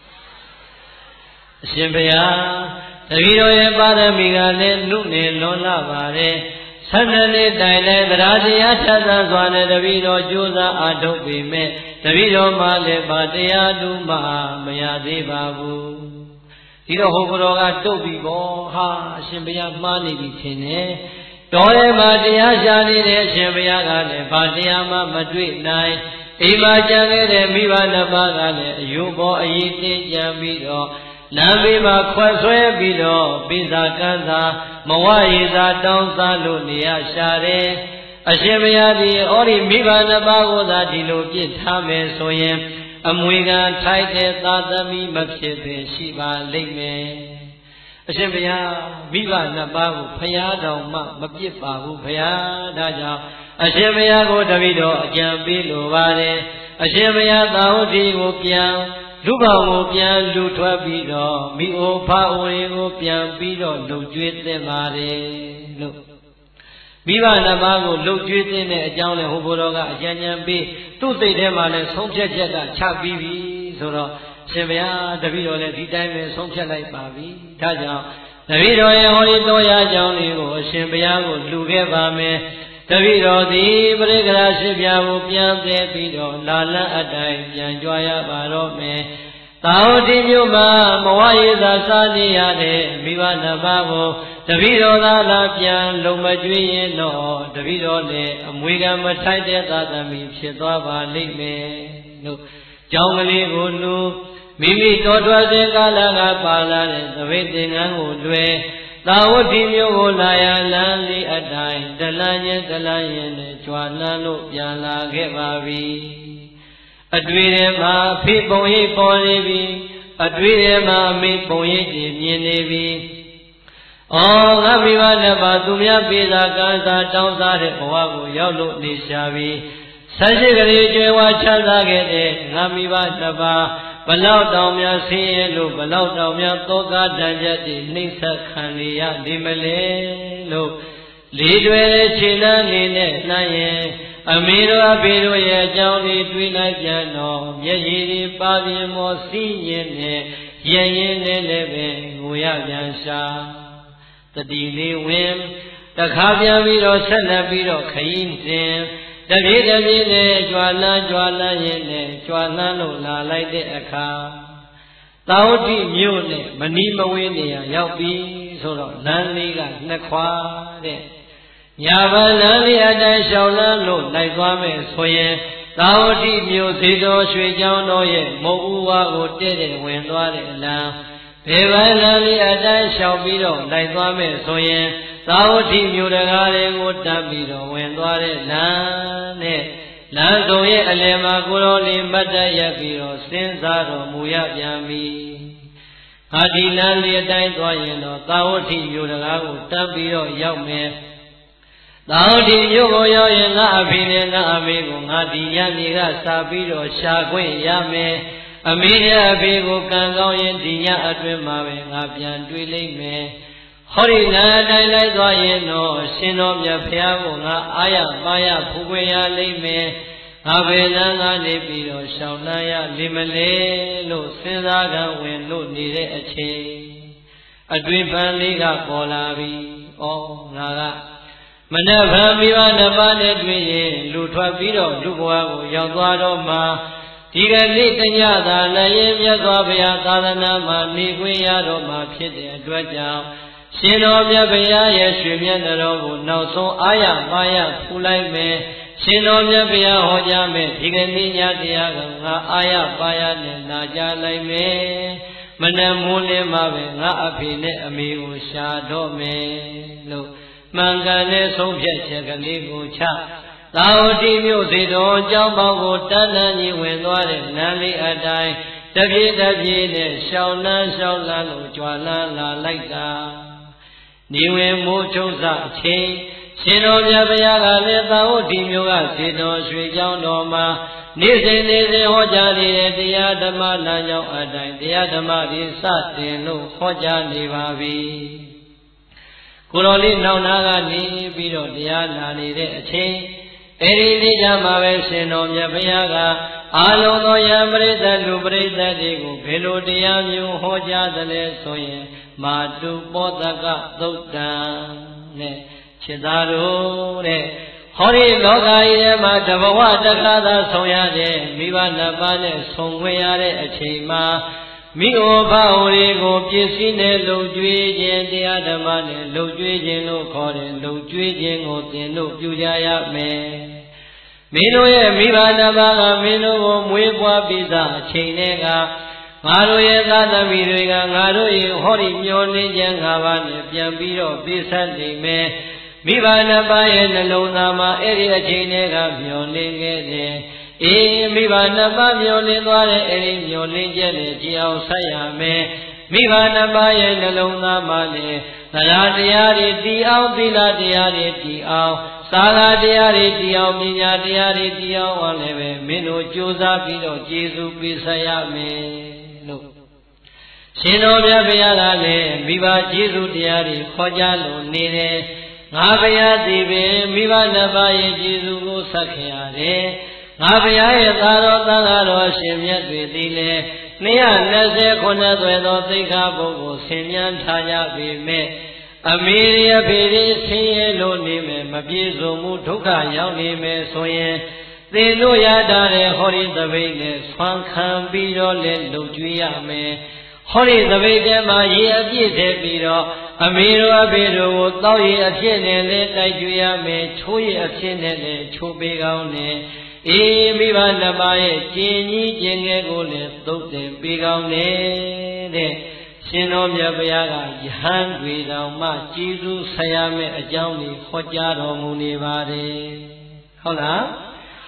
အရှင်ဘုရားတပည့်တော်ရဲ့ပါရမီကလည်းနုနယ်လွန်လာပါတယ်ဆန္ဒလေးတိုင်လဲတရားတရားထပ်သစွာနဲ့တပည့်တော်ကြိုးစားအားထုတ်ပေမဲ့တပည့်တော်မှလည်းဗာတရားတူမှမရသေးပါဘူးဒီတော့ဟိုကတော်ကတုတ်ပြီပေါ့ဟာအရှင်ဘုရားမှားနေပြီထင်တယ်တော်ထဲမှာတရားရှာနေတဲ့အရှင်ဘုရားကလည်းဗာတရားမှမတွေ့နိုင်အိမ်မှာကြံခဲ့တဲ့မိဘနှစ်ပါးကလည်းအယုဘောအရေးတင်းကြံပြီးတော့နံဘေးမှာခွက်ဆွဲပြီးတော့ပိစာကန်းသာမဝရေသာတောင်းစားလို့နေရရှာတယ်အရှင်ဘုရားဒီဩဒီမိဘနှစ်ပါးကိုသာဒီလိုပြစ်ထားမယ်ဆိုရင်အမွေခံထိုက်တဲ့သာသမီမဖြစ်ပဲရှိပါလိမ့်မယ်အရှင်ဘုရားမိဘနှစ်ပါးကိုဘုရားတော်မှမပြစ်ပါဘူးဘုရားဒါကြောင့်အရှင်ဘုရားကိုတပည့်တော်အကြံပေးလိုပါတယ်အရှင်ဘုရားသာဝတိကိုပြန်လူပေါင်းကိုပြန်လူထွက်ပြီးတော့မိအိုဖာအိုတွေကိုပြန်ပြီးတော့လှုပ်ကြွေးသင့်ပါတယ်လို့မိဘနှစ်ပါးကိုလှုပ်ကြွေးတဲ့အကြောင်းနဲ့ဟိုဘုရားကအကြံဉာဏ်ပေးသူ့စိတ်ထဲမှာလည်းဆုံးဖြတ်ချက်ကချပြီးပြီဆိုတော့ရှင်ဘုရားတပည့်တော်လည်းဒီတိုင်းပဲဆုံးဖြတ်လိုက်ပါပြီဒါကြောင့်တပည့်တော်ရဲ့ဟောဒီတော်ရာကြောင်းလေးကိုအရှင်ဘုရားကိုလှူခဲ့ပါမယ်တပည့်တော်သည်ပရိက္ခရာရှိပြာကိုပြန်သေးပြီးတော့လာလန်းအတိုင်းပြန်ကြွားရပါတော့မယ်သာဝတိမြို့မှာမဝရေသာစားနေရတဲ့မိဘနှစ်ပါးကိုတပည့်တော်သာလာပြန်လုံမကျွေးရင်တော့တပည့်တော်လည်းအမွေခံမထိုက်တဲ့သာသမီဖြစ်သွားပါလိမ့်မယ်လို့ကြောင်းကလေးကိုလူမိမိတော်ထွက်တဲ့ကာလကပါလာတဲ့သဘိတ်သင်္ကန်းကိုလွယ်သာဝတိမြို့ကိုလာရလမ်းလေးအတိုင်းတလန်းချင်းတလန်းရင်နဲ့ကြွားလန်းလို့ပြန်လာခဲ့ပါပြီအတွေ့ထဲမှာဖေပုံရိပ်ပေါ်နေပြီအတွေ့အမှအမိပုံရိပ်တွေမြင်နေပြီ။အော်ငါမိဘနှစ်ပါးသူများပေးသာကံသာတောင်းစားတဲ့ဘဝကိုရောက်လို့နေရှာပြီ။ဆက်ရှိကလေးကျွဲဝါချမ်းသာခဲ့တဲ့ငါမိဘနှစ်ပါးဘလောက်တောင်များဆင်းရဲလို့ဘလောက်တောင်များသောကတန်ကြတွေနှိမ့်ဆက်ခံနေရနေမလဲလို့လေးတွေခြေလမ်းနေနဲ့နှမ်းရင်အမေတို့အဖေတို့ရဲ့အကြောင်းလေးတွေးလိုက်ပြန်တော့မျက်ရည်တွေပါပြင်းမောစီးရင်နဲ့ရရင်နဲ့လည်းပဲငိုရပြန်ရှာတတိလေးဝင်တခါပြန်ပြီးတော့ဆက်လက်ပြီးတော့ခရင်စဉ်တပြေးတပြေးနဲ့ကြွာလန်းကြွာလန်းရင်နဲ့ကြွာလန်းလို့လာလိုက်တဲ့အခါသာဝတိမြို့နဲ့မနီးမဝေးနေရရောက်ပြီဆိုတော့လမ်းလေးကနှစ်ခွာတဲ့ညာဘလမ်းလေးအတိုင်းရှောင်းလန်းလို့လိုက်သွားမယ်ဆိုရင်သာဝတိမြို့ဇေတော်ရွှေကျောင်းတော်ရဲ့မုတ်ဦးဝါကိုတဲ့တဲ့ဝင်သွားတဲ့လမ်းဘေဘလမ်းလေးအတိုင်းရှောင်းပြီးတော့လိုက်သွားမယ်ဆိုရင်သာဝတိမြို့တကားတွေကိုတတ်ပြီးတော့ဝင်သွားတဲ့လမ်းနဲ့လမ်းစုံရဲ့အလယ်မှာကိုရောလေးမတ်တရက်ပြီးတော့စဉ်းစားတော်မူရပြန်ပြီ။ဟာဒီလမ်းလေးအတိုင်းသွားရင်တော့သာဝတိမြို့တကားကိုတတ်ပြီးတော့ရောက်မယ်။သာဝတိမြို့ကိုရောက်ရင်ငါအဖေနဲ့ငါအမေကိုငါဒီညနေကစာပြီးတော့ရှာခွင့်ရမယ်။အမေနဲ့အဖေကိုကံကောင်းရင်ဒီညအတွင်းမှာပဲငါပြန်တွေ့လိမ့်မယ်။ဟောဒီလမ်းတိုင်းလိုက်သွားရင်တော့ရှင်တော်မြတ်ဖျားကိုငါအာရပါရဖူးခွင့်ရလိမ့်မယ်ငါဘယ်လမ်းကနေပြီးတော့ရှောင်နှံ့ရလိမ့်မလဲလို့စဉ်းစားကံဝင်လို့နေတဲ့အချိန်အတွင်ပန်းလေးကပေါ်လာပြီ။ဩငါကမနက်ဖြန်မိဘနှစ်ပါးနဲ့တွေ့ရင်လူထွက်ပြီးတော့လူဘဝကိုရောက်သွားတော့မှဒီကနေ့တညသာလည်းရင်မြတ်စွာဘုရားသာသနာမှာနေခွင့်ရတော့မှဖြစ်တဲ့အတွက်ကြောင့်ရှင်တော်မြတ်ဘုရားရဲ့ရွှေမျက်နှာတော်ကိုနောက်ဆုံးအာရပါရဖူးလိုက်မယ်ရှင်တော်မြတ်ဘုရားဟောကြားမယ်ဒီကနေ့ညတရားကငါအာရပါရနဲ့နာကြားလိုက်မယ်မနက်မိုးလင်းမှပဲငါအဖေနဲ့အမေကိုရှာတော့မယ်လို့မှန်ကန်တဲ့ဆုံးဖြတ်ချက်ကလေးကိုချသာဝတိမြို့စေတော်ကျောင်းပေါင်းကိုတန်းတန်းကြီးဝင်သွားတဲ့နန်းလေးအတိုင်းတပြေးတပြေးနဲ့ရှောင်းလန်းရှောင်းလန်းလို့ကြွာလန်းလာလိုက်တာနေဝင်မိုးချုံစအချိန်ရှင်တော်မြတ်ဘုရားကလည်းသာဝတိမြို့ကစေတော်ရွှေကျောင်းတော်မှာနေ့စဉ်နေ့စဉ်ဟောကြားနေတဲ့တရားဓမ္မလမ်းကြောင်းအတိုင်းတရားဓမ္မတွေစတင်လို့ဟောကြားနေပါပြီကိုတော်လေးနောက်နာကနေပြီးတော့တရားနာနေတဲ့အချိန်အဲဒီနေ့ကျမှပဲရှင်တော်မြတ်ဘုရားကအာလုံးသောယံပရိသတ်လူပရိသတ်တွေကိုဘယ်လိုတရားမျိုးဟောကြားသလဲဆိုရင်မာတုပောတကသုတ်တံနဲ့ခြေသားတို့တဲ့ဟောဒီလောကကြီးထဲမှာတဘဝတခါသာဆုံရတဲ့မိဘနှစ်ပါးနဲ့ဆုံခွင့်ရတဲ့အချိန်မှာမိဩဘာဝရီကိုပြည့်စည်နဲ့လုံကျွေးခြင်းတရားဓမ္မနဲ့လုံကျွေးခြင်းလို့ခေါ်တယ်လုံကျွေးခြင်းကိုသင်တို့ပြုကြရမယ်မင်းတို့ရဲ့မိဘနှစ်ပါးကမင်းတို့ကိုမွေးဖွားပြီးသားအချိန်တည်းကငါတို့ရဲ့သားသမီးတွေကငါတို့ရဲ့ဟောဒီမျောလင်းခြင်း၅ပါးနဲ့ပြန်ပြီးတော့ပြည့်စုံနေမယ်မိဘနှစ်ပါးရဲ့နှလုံးသားမှာအဲ့ဒီအချိန်တည်းကမျောလင်းခဲ့တယ်အေးမိဘနှစ်ပါးမျောလင်းသွားတဲ့အဲ့ဒီမျောလင်းချက်နဲ့ကြည်အောင်ဆက်ရမယ်မိဘနှစ်ပါးရဲ့နှလုံးသားမှာလည်းသရတရားတွေတည်အောင်သီလတရားတွေတည်အောင်သာဂတရားတွေတည်အောင်ပညာတရားတွေတည်အောင်ဟောလည်းပဲမင်းတို့ကြိုးစားပြီးတော့ကျေစုပေးဆက်ရမယ်လို့ရှင်တော်မြတ်ဘုရားကလည်းမိဘကျေစုတရားတွေခေါ်ကြလို့နေတယ်ငါဘုရားသိပင်မိဘနှစ်ပါးရဲ့ကျေစုကိုဆက်ခင်ရတယ်ငါဘုရားရဲ့သာတော်သံဃာတော်ရှင်မြတ်တွေသည်လေနှစ်ရာနှစ်ဆယ်ခုနှစ်သွဲသောသိက္ခာပုဒ်ကိုဆင်ញံထားကြပေမဲ့အမေရဖေရီဆင်းရဲလို့နေမယ်မပြေစုံမှုဒုက္ခရောက်နေမယ်ဆိုရင်သင်တို့ရတာတဲ့ဟောဒီသပိတ်နဲ့ဆွမ်းခံပြီးတော့လည်းလုံကျွေးရမယ်ဟောဒီသပိတ်ထဲမှာရေအပြည့်ထည့်ပြီးတော့အမေတို့အဖေတို့ကိုတောက်ရည်အဖြစ်နဲ့လည်းတိုက်ကျွေးရမယ်ချိုးရည်အဖြစ်နဲ့လည်းချိုးပေးကောင်းတယ်အေးမိဘနှစ်ပါးရဲ့ကျင်ကြီးကျင်ငယ်ကိုလည်းသုတ်တင်ပေးကောင်းတယ်တဲ့ရှင်တော်မြတ်ဘုရားကယဟန်တွေတော်မှကျေးဇူးဆရာမဲ့အကြောင်းကိုဟောကြားတော်မူနေပါတယ်ဟုတ်လား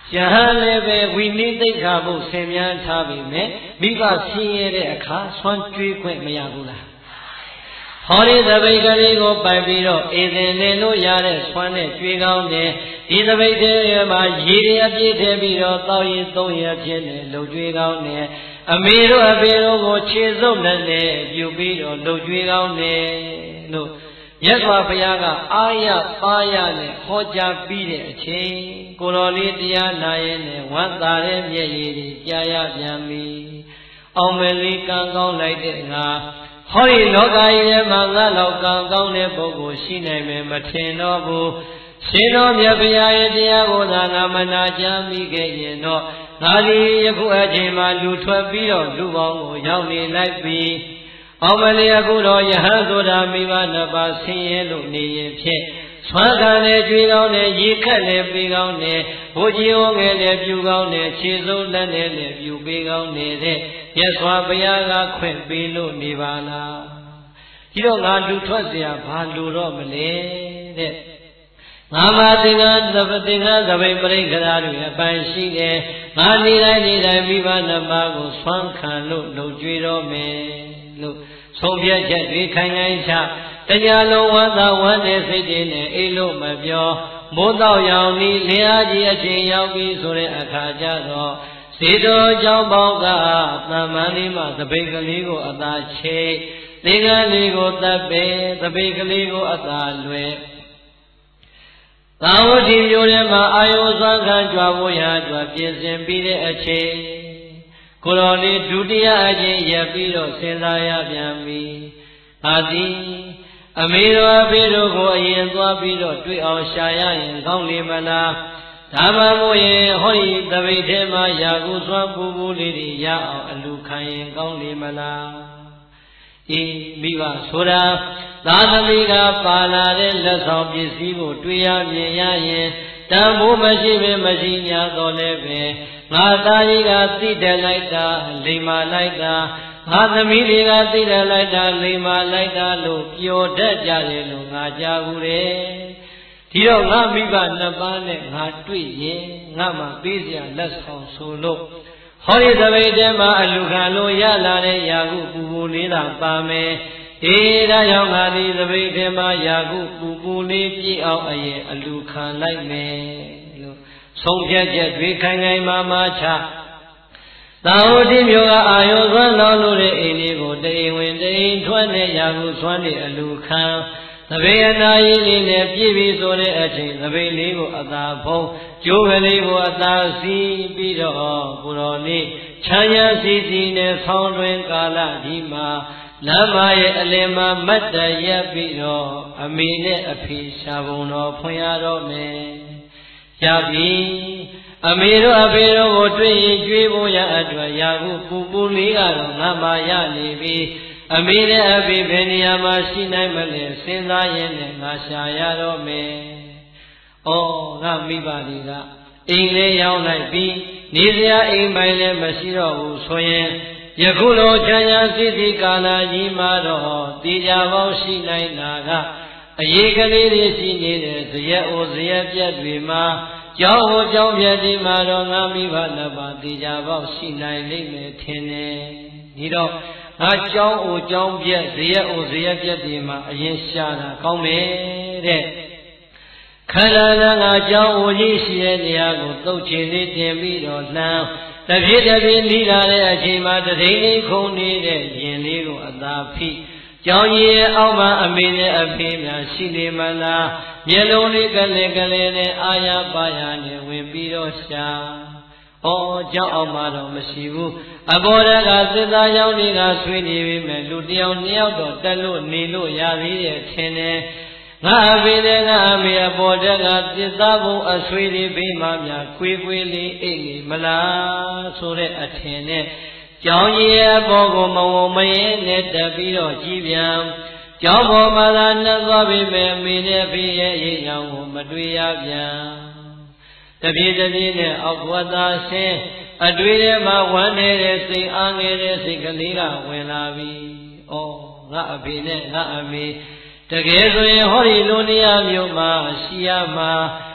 ယဟန်လည်းပဲဝိနည်းသိက္ခာဖို့ဆင်မြန်းထားပြီမဲ့မိဘဆင်းရဲတဲ့အခါဆွမ်းကြွေးခွင့်မရဘူးလားဟောဒီသပိတ်ကလေးကိုပိုက်ပြီးတော့အေးစင်နေလို့ရတဲ့ဆွမ်းနဲ့ကြွေးကောင်းတယ်ဒီသပိတ်ထဲမှာရေရအပြည့်ထည့်ပြီးတော့တောက်ရင်သုံးရဖြစ်နေလှုပ်ကြွေးကောင်းတယ်အမေတို့အဖေတို့ကိုခြေစုပ်နဲ့နဲ့ပြုပြီးတော့လှုပ်ကြွေးကောင်းတယ်လို့မြတ်စွာဘုရားကအာရပါရနဲ့ဟောကြားပြီးတဲ့အချိန်ကိုတော်လေးတရားနာရင်နဲ့ဝမ်းသာတဲ့မျက်ရည်တွေကြားရပြန်ပြီအောင်မလေးကံကောင်းလိုက်တဲ့ငါဟောဒီလောကကြီးထဲမှာငါလောက်ကံကောင်းတဲ့ပုဂ္ဂိုလ်ရှိနိုင်မယ်မထင်တော့ဘူးရှင်တော်မြတ်ဘုရားရဲ့တရားကိုသာငါမနာကြားမိခဲ့ရင်တော့ငါဒီယခုအချိန်မှာလူထွက်ပြီးတော့လူပေါင်းကိုရောက်နေလိုက်ပြီအောင်မလေးအခုတော့ယဟန်ဆိုတာမိဘနှစ်ပါးဆင်းရဲလို့နေရင်ဖြင့်ဆွမ်းခံနဲ့ကြွေးကောင်းနဲ့ရေခက်နဲ့ပေးကောင်းနဲ့ဘိုးကြီးဟောငယ်နဲ့ပြူကောင်းနဲ့ခြေစုပ်လက်နဲ့လည်းပြူပေးကောင်းနေတဲ့မြတ်စွာဘုရားကခွင့်ပေးလို့နေပါလားဒီတော့ငါလူထွက်เสียဘာလူတော့မလဲတဲ့ငါမသင်္ကန်းသဗ္ဗသင်္ကန်းသဗ္ဗပရိက္ခရာတွေအပိုင်ရှိတယ်ငါနေတိုင်းနေတိုင်းမိဘနှစ်ပါးကိုဆွမ်းခံလို့လှုပ်ကြွေးတော့မယ်လို့ဆုံးဖြတ်ချက်တွေခိုင်ခိုင်ချတရားလုံးဝသာဝမ်းနဲ့စိတ်တွေနဲ့အိလို့မပြောမိုးတော့ရောင်ဤလင်းအားကြီးအချိန်ရောက်ပြီဆိုတဲ့အခါကျတော့စေတော်ကြောင့်ပေါင်းကသမ္မာလေးမှသပိတ်ကလေးကိုအသာချိတ်သင်္ကန်းလေးကိုတပ်ပဲသပိတ်ကလေးကိုအသာလွယ်သာဝတိမျိုးထဲမှာအာယုစွမ်းခံကြွားဖို့ရာကြွားပြင်ဆင်ပြီးတဲ့အချိန်ကိုတော်လေးဒုတိယအချိန်ရပ်ပြီးတော့စဉ်းစားရပြန်ပြီအာတိအမေတော်အဖေတို့ကိုအရင်သွားပြီးတော့တွေ့အောင်ရှာရရင်ကောင်းလေမလားဒါမှမဟုတ်ရင်ဟောဒီသပိတ်ထဲမှာယာကုစွမ်းပူပူလေးတွေရအောင်အလူခံရင်ကောင်းလေမလားအေးမိဘဆိုတာသာသမီကပါလာတဲ့လက်ဆောင်ပစ္စည်းကိုတွေ့ရမြင်ရရင်တန်ဖိုးမရှိပဲမရှိညာတော့လည်းပဲငါသားကြီးကသိတယ်လိုက်တာလိမ္မာလိုက်တာငါသမီးတွေကသိတယ်လိုက်တာလိမ္မာလိုက်တာလို့ပျော်တတ်ကြတယ်လို့ငါကြားဘူးတယ်ဒီတော့ငါမိဘနှစ်ပါးနဲ့ငါတွေ့ရင်ငါမှပေးစရာလက်ဆောင်ဆိုလို့ဟောဒီသပိတ်ထဲမှာအလူခံလို့ရလာတဲ့ယာကုပူပူလေးသာပါမယ်အေးဒါကြောင့်ငါဒီသပိတ်ထဲမှာယာကုပူပူလေးပြည့်အောင်အရင်အလူခံလိုက်မယ်လို့ဆုံးဖြတ်ချက်တွေခိုင်ခိုင်မာမာချသာဝတိမျိုးကအာယောသွမ်းလောင်းလို့တဲ့အိမ်လေးကိုတိမ်ဝင်တိမ်ထွက်နဲ့ယာကုဆွမ်းနေအလူခံသဘေအနာကြီးလေးနဲ့ပြည့်ပြီဆိုတဲ့အချိန်သဘေလေးကိုအသာဖုံးကျိုးကလေးကိုအသာစီးပြီးတော့ကိုတော်လေးချမ်းရစီစီနဲ့ဆောင်းတွင်ကာလဒီမှာလမ်းမရဲ့အလယ်မှာမတ်တရက်ပြီးတော့အမေနဲ့အဖေရှာပုံတော်ဖွင့်ရတော့မယ်ရပြီအမေတို့အဖေတို့ကိုတွေ့ရင်ကြွေးဖို့ရအတွက်ရာဟုပူပူလေးကတော့ငါမှရနေပြီအမေနဲ့အဖေဘယ်နေရာမှာရှိနိုင်မလဲစဉ်းစားရင်လည်းငါရှာရတော့မယ်။အော်ငါမိဘတွေကအိမ်လေးရောက်လိုက်ပြီးနေစရာအိမ်ပိုင်လည်းမရှိတော့ဘူးဆိုရင်ယခုလိုချမ်းသာစိတ်ဒီကာလကြီးမှာတော့တေချာပေါင်းရှိနိုင်တာကအရေးကလေးတွေရှိနေတဲ့ဇရက်အိုဇရက်ပြက်တွေမှာကျောင်းဟိုကျောင်းပြက်ဒီမှာတော့ငါမိဘနှစ်ပါးတေချာပေါင်းရှိနိုင်လိမ့်မယ်ထင်တယ်။ဒီတော့ငါကျောင်းအိုကျောင်းပြက်ဇရက်အိုဇရက်ပြက်ဒီမှာအရင်ရှာတာကောင်းမယ်တဲ့။ခန္ဓာနာငါကျောင်းအိုကြီးရှိတဲ့နေရာကိုသုတ်ချေလေးတင်ပြီးတော့လှမ်းတပြည့်တပြည့်နီးလာတဲ့အချိန်မှာတထိန်လေးခုန်နေတဲ့ရင်လေးကိုအသာဖိကျောင်းကြီးရဲ့အောက်မှာအမေနဲ့အဖေများရှိနေမလားမျက်လုံးလေးကလေးကလေးနဲ့အာရပါရနဲ့ဝင်ပြီးတော့ရှာဩကျောင်းအောက်မှာတော့မရှိဘူးအဘောရကသစ္စာကြောင့်တွေကဆွေးနေပြီမဲ့လူတယောက်နှစ်ယောက်တော့တက်လို့နေလို့ရသေးတယ်ထင်တယ်ငါအဖေနဲ့ငါအမေအပေါ်တက်ကသစ္စာဘုံအဆွေးလေးဘေးမှများခွေးခွေးလေးအိတ်နေမလားဆိုတဲ့အထင်နဲ့ကျောင်းကြီးရဲ့အပေါ်ကိုမဝုံမရဲနဲ့တက်ပြီးတော့ကြည်ပြန်ကျောင်းပေါ်မှာသာနှက်သွားပြီမဲ့အမေနဲ့ဖေရဲ့ရေရောင်ကိုမတွေ့ရပြန်တပြေးတပြေးနဲ့အောက်ဝတ်သားဆင်းအတွေ့ထဲမှာဝမ်းနေတဲ့စိတ်အားငယ်တဲ့စိတ်ကလေးကဝင်လာပြီ။အော်ငါအဖေနဲ့ငါအမေတကယ်ဆိုရင်ဟောဒီလိုနေရာမျိုးမှာရှိရမှာ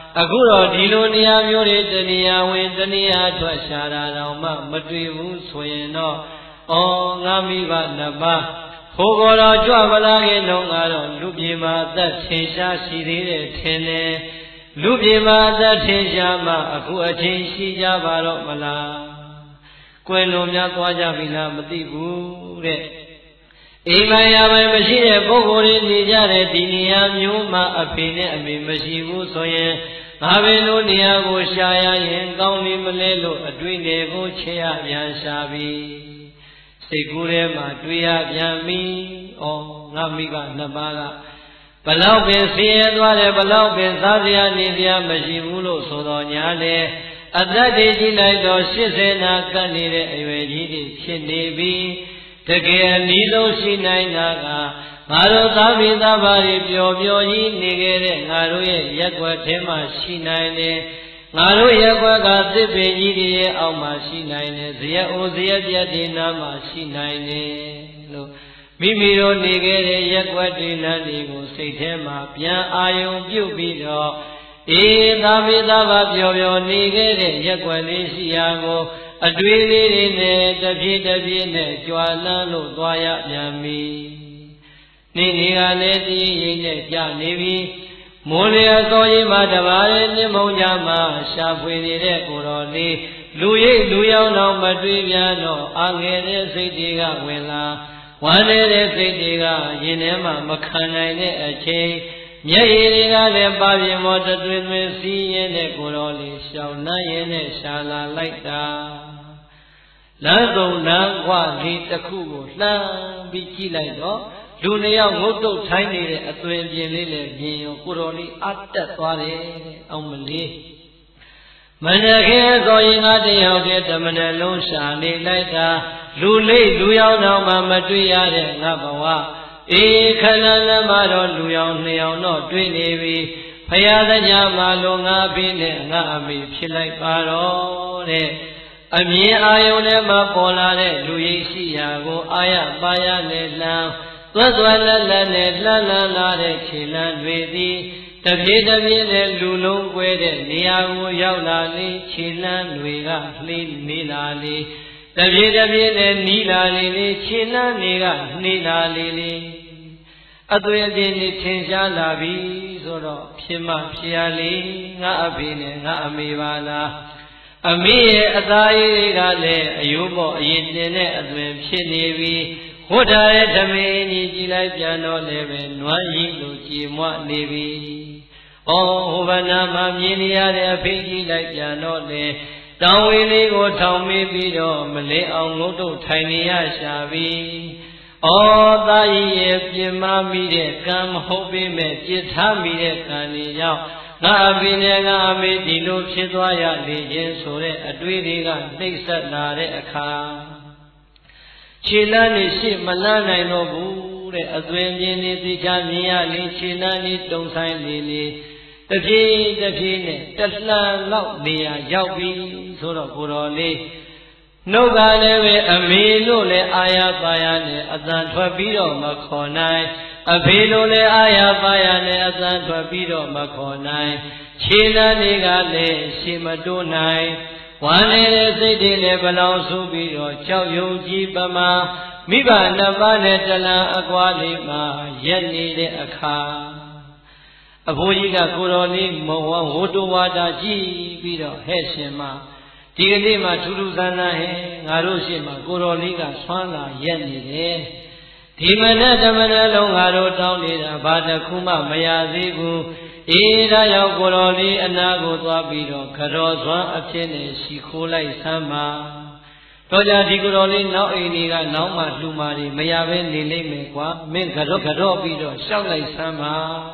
အခုတော့ဒီလိုနေရာမျိုးတွေတနေရာဝင်တနေရာထွက်ရှာတာတော့မှမတွေ့ဘူးဆိုရင်တော့ဩငါမိဘနှစ်ပါးဟိုကောတော်ကြွမလာခင်တော့ငါတော့လူပြေမှာအသက်ထင်ရှားရှိသေးတယ်ထင်တယ်လူပြေမှာအသက်ထင်ရှားမှအခုအချိန်ရှိကြပါတော့မလားကွယ်လွန်များသွားကြပြီလားမသိဘူးတဲ့အိမ်မရပိုင်းမရှိတဲ့ပုဂ္ဂိုလ်တွေနေကြတဲ့ဒီနေရာမျိုးမှာအဖေနဲ့အမေမရှိဘူးဆိုရင်ငါပဲလို့နေရာကိုရှာရရင်ကောင်းပြီမလဲလို့အတွေ့တွေကိုချေရပြန်ရှာပြီစိတ်ကူးထဲမှာတွေ့ရပြန်ပြီဩငါမိဘနှစ်ပါးကဘလောက်ပင်ဆင်းရဲသွားတယ်ဘလောက်ပင်စားစရာနေစရာမရှိဘူးလို့ဆိုတော်ညာလေအသက်တွေကြီးလိုက်တော့ရှစ်ဆယ်နာကပ်နေတဲ့အရွယ်ကြီးတွေဖြစ်နေပြီတကယ်အနည်းဆုံးရှိနိုင်တာကငါတို့သာမီသားပါတွေပျော်ပျော်ကြီးနေခဲ့တဲ့ငါတို့ရဲ့ရက်ွက်ထဲမှာရှိနိုင်တယ်ငါတို့ရက်ွက်ကသစ်ပင်ကြီးတွေရဲ့အောက်မှာရှိနိုင်တယ်ဇယအိုဇယပြတ်တွေနားမှာရှိနိုင်တယ်လို့မိမိတို့နေခဲ့တဲ့ရက်ွက်တွေလမ်းတွေကိုစိတ်ထဲမှာပြန်အာယုံပြုတ်ပြီးတော့အေးသာမီသားပါပျော်ပျော်နေခဲ့တဲ့ရက်ွက်လေးရှိရာကိုအတွေ့လေးတွေနဲ့တပြည့်တပြည့်နဲ့ကြွာလန်းလို့သွားရပြန်ပြီနေနေကလည်းတည်ရိပ်နဲ့ကြနေပြီမိုးလျာစောကြီးမှာတပါးရဲ့နှင်းမုံကြမှာရှာဖွေနေတဲ့ကိုယ်တော်လေးလူရိပ်လူရောင်တော့မတွေ့ပြန်တော့အငယ်တဲ့စိတ်တွေကဝင်လာဝမ်းနေတဲ့စိတ်တွေကရင်ထဲမှာမခံနိုင်တဲ့အချိန်မျက်ရည်တွေကလည်းပါပြင်းမောတတွင်တွင်စီးရင်တဲ့ကိုယ်တော်လေးရှောင်းနှမ်းရင်နဲ့ရှာလာလိုက်တာလမ်းစုံလမ်းခွလေးတစ်ခုကိုလှမ်းပြီးကြည့်လိုက်တော့လူနှစ်ယောက်ငုတ်တုတ်ထိုင်းနေတဲ့အသွင်ပြင်လေးလည်းမြင်ရောကိုတော်လေးအတက်သွားတယ်အောင်မလေးမနခေဆိုရင်ငါတယောက်တည်းတမနလုံးရှာနေလိုက်တာလူလေးလူယောက်တော့မှမတွေ့ရတဲ့ငါဘဝအေးခဏလည်းမတော့လူယောက်နှစ်ယောက်တော့တွေ့နေပြီဖရာသညာမှာလုံငါဖေးနဲ့ငါအမေဖြစ်လိုက်ပါတော့တဲ့အမြင်အာယုန်ထဲမှာပေါ်လာတဲ့လူရိပ်ရှိရာကိုအာရပါရနဲ့လှမ်းသွက်သွက်လက်လက်နဲ့လှမ်းလှမ်းလာတဲ့ခြေလမ်းတွေသည်တပြေးတပြေးနဲ့လူလုံးကွဲတဲ့နေရာကိုရောက်လာလေခြေလမ်းတွေကလှေးနေလာလေတပြေးတပြေးနဲ့နီးလာလေလေခြေလမ်းတွေကနှေးလာလေလေအသွင်အပြင်တွေထင်ရှားလာပြီဆိုတော့ဖြစ်မှဖြစ်ရလေငါအဖေနဲ့ငါအမေပါလားအမေရဲ့အသားရည်ကလည်းအယိုးပေါ်အရင်တင်တဲ့အသွင်ဖြစ်နေပြီဝတ်ထားတဲ့ဓမေကြီးကြည်လိုက်ပြန်တော့လည်းပဲနွမ်းရည်လိုကြည်မွနေပြီ။ဩဟိုဘနာမှာမြင်နေရတဲ့အဖေကြီးလိုက်ပြန်တော့လေတောင်ဝေးလေးကိုထောင်မိပြီးတော့မလဲအောင်ငုတ်တုတ်ထိုင်နေရရှာပြီ။ဩသားကြီးရဲ့ပြင်မမိတဲ့ကံမဟုတ်ပေမဲ့ပြစ်ထားမိတဲ့ကံတွေကြောင့်ငါအဖေနဲ့ငါအမေဒီလိုဖြစ်သွားရလေခြင်းဆိုတဲ့အတွေ့တွေကနှိမ့်ဆက်လာတဲ့အခါခြေလမ်းနေရှိမလန်းနိုင်တော့ဘူးတဲ့အသွင်ပြင်းနေသိချမြင်ရလေခြေလမ်းနေတုံဆိုင်လေလေတပြေးတပြေးနဲ့တလှန်လောက်နေရရောက်ပြီဆိုတော့ကိုတော်လေးနှုတ်ကလည်းပဲအမေလို့လည်းအာရပါရနဲ့အတန်ထွက်ပြီးတော့မခေါ်နိုင်အဖေလိုလည်းအာရပါရနဲ့အတန်ထွက်ပြီးတော့မခေါ်နိုင်ခြေလမ်းတွေကလည်းရှေ့မတိုးနိုင်ဝမ်းနေတဲ့စိတ်တွေလည်းဘလောင်ဆိုးပြီးတော့ကြောက်ရွံ့ကြည်ပမာမိဘနှစ်ပါးနဲ့တလန်အကွာလေးမှာရက်နေတဲ့အခါအဖိုးကြီးကကိုတော်လေးမဝဝတ္တဝါဒကြည့်ပြီးတော့ဟဲ့ရှင်မဒီကနေ့မှထူးထူးဆန်းဆန်းဟဲ့ငါတို့ရှိမှကိုတော်လေးကဆွမ်းလာရက်နေတယ်ဒီမနက်တမနက်လုံးငါတို့တောင်းနေတာဘာတစ်ခုမှမရသေးဘူးအေးဒါရောက်ကိုတော်လေးအနာကိုသွားပြီးတော့ခတော်စွမ်းအဖြစ်နဲ့ရှိခိုးလိုက်ဆမ်းပါတော့ကြဒီကိုတော်လေးနောက်အိမ်ကြီးကနောက်မှလှူမာတွေမရဘဲနေလိမ့်မယ်ကွာမင်းခတော်ခတော်ပြီးတော့ရှောက်လိုက်ဆမ်းပါ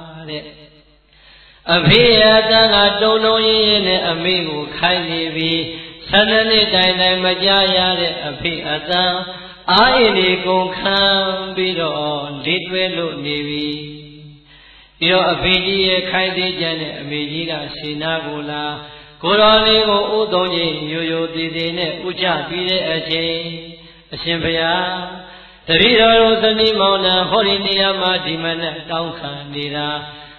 တဲ့အဖေအတန်းကတုံတုံရင်းရင်းနဲ့အမေကိုခိုင်းနေပြီးဆန္ဒနဲ့တိုင်တိုင်မကြရတဲ့အဖေအတန်းအာအိမ်လေးကုန်ခံပြီးတော့လေးတွဲလို့နေပြီပြီးတော့အဖေကြီးရဲ့ခိုင်းသေးကြတဲ့အမေကြီးကရှင်နာကိုလာကိုတော်လေးကိုဥသုံးကြီးရိုးရိုးသေးသေးနဲ့ဥချပြီးတဲ့အချိန်အရှင်ဘုရားတပည့်တော်တို့သတိမောင်နှံဟောဒီနေရာမှာဒီမနဲ့တောင်းခံနေတာ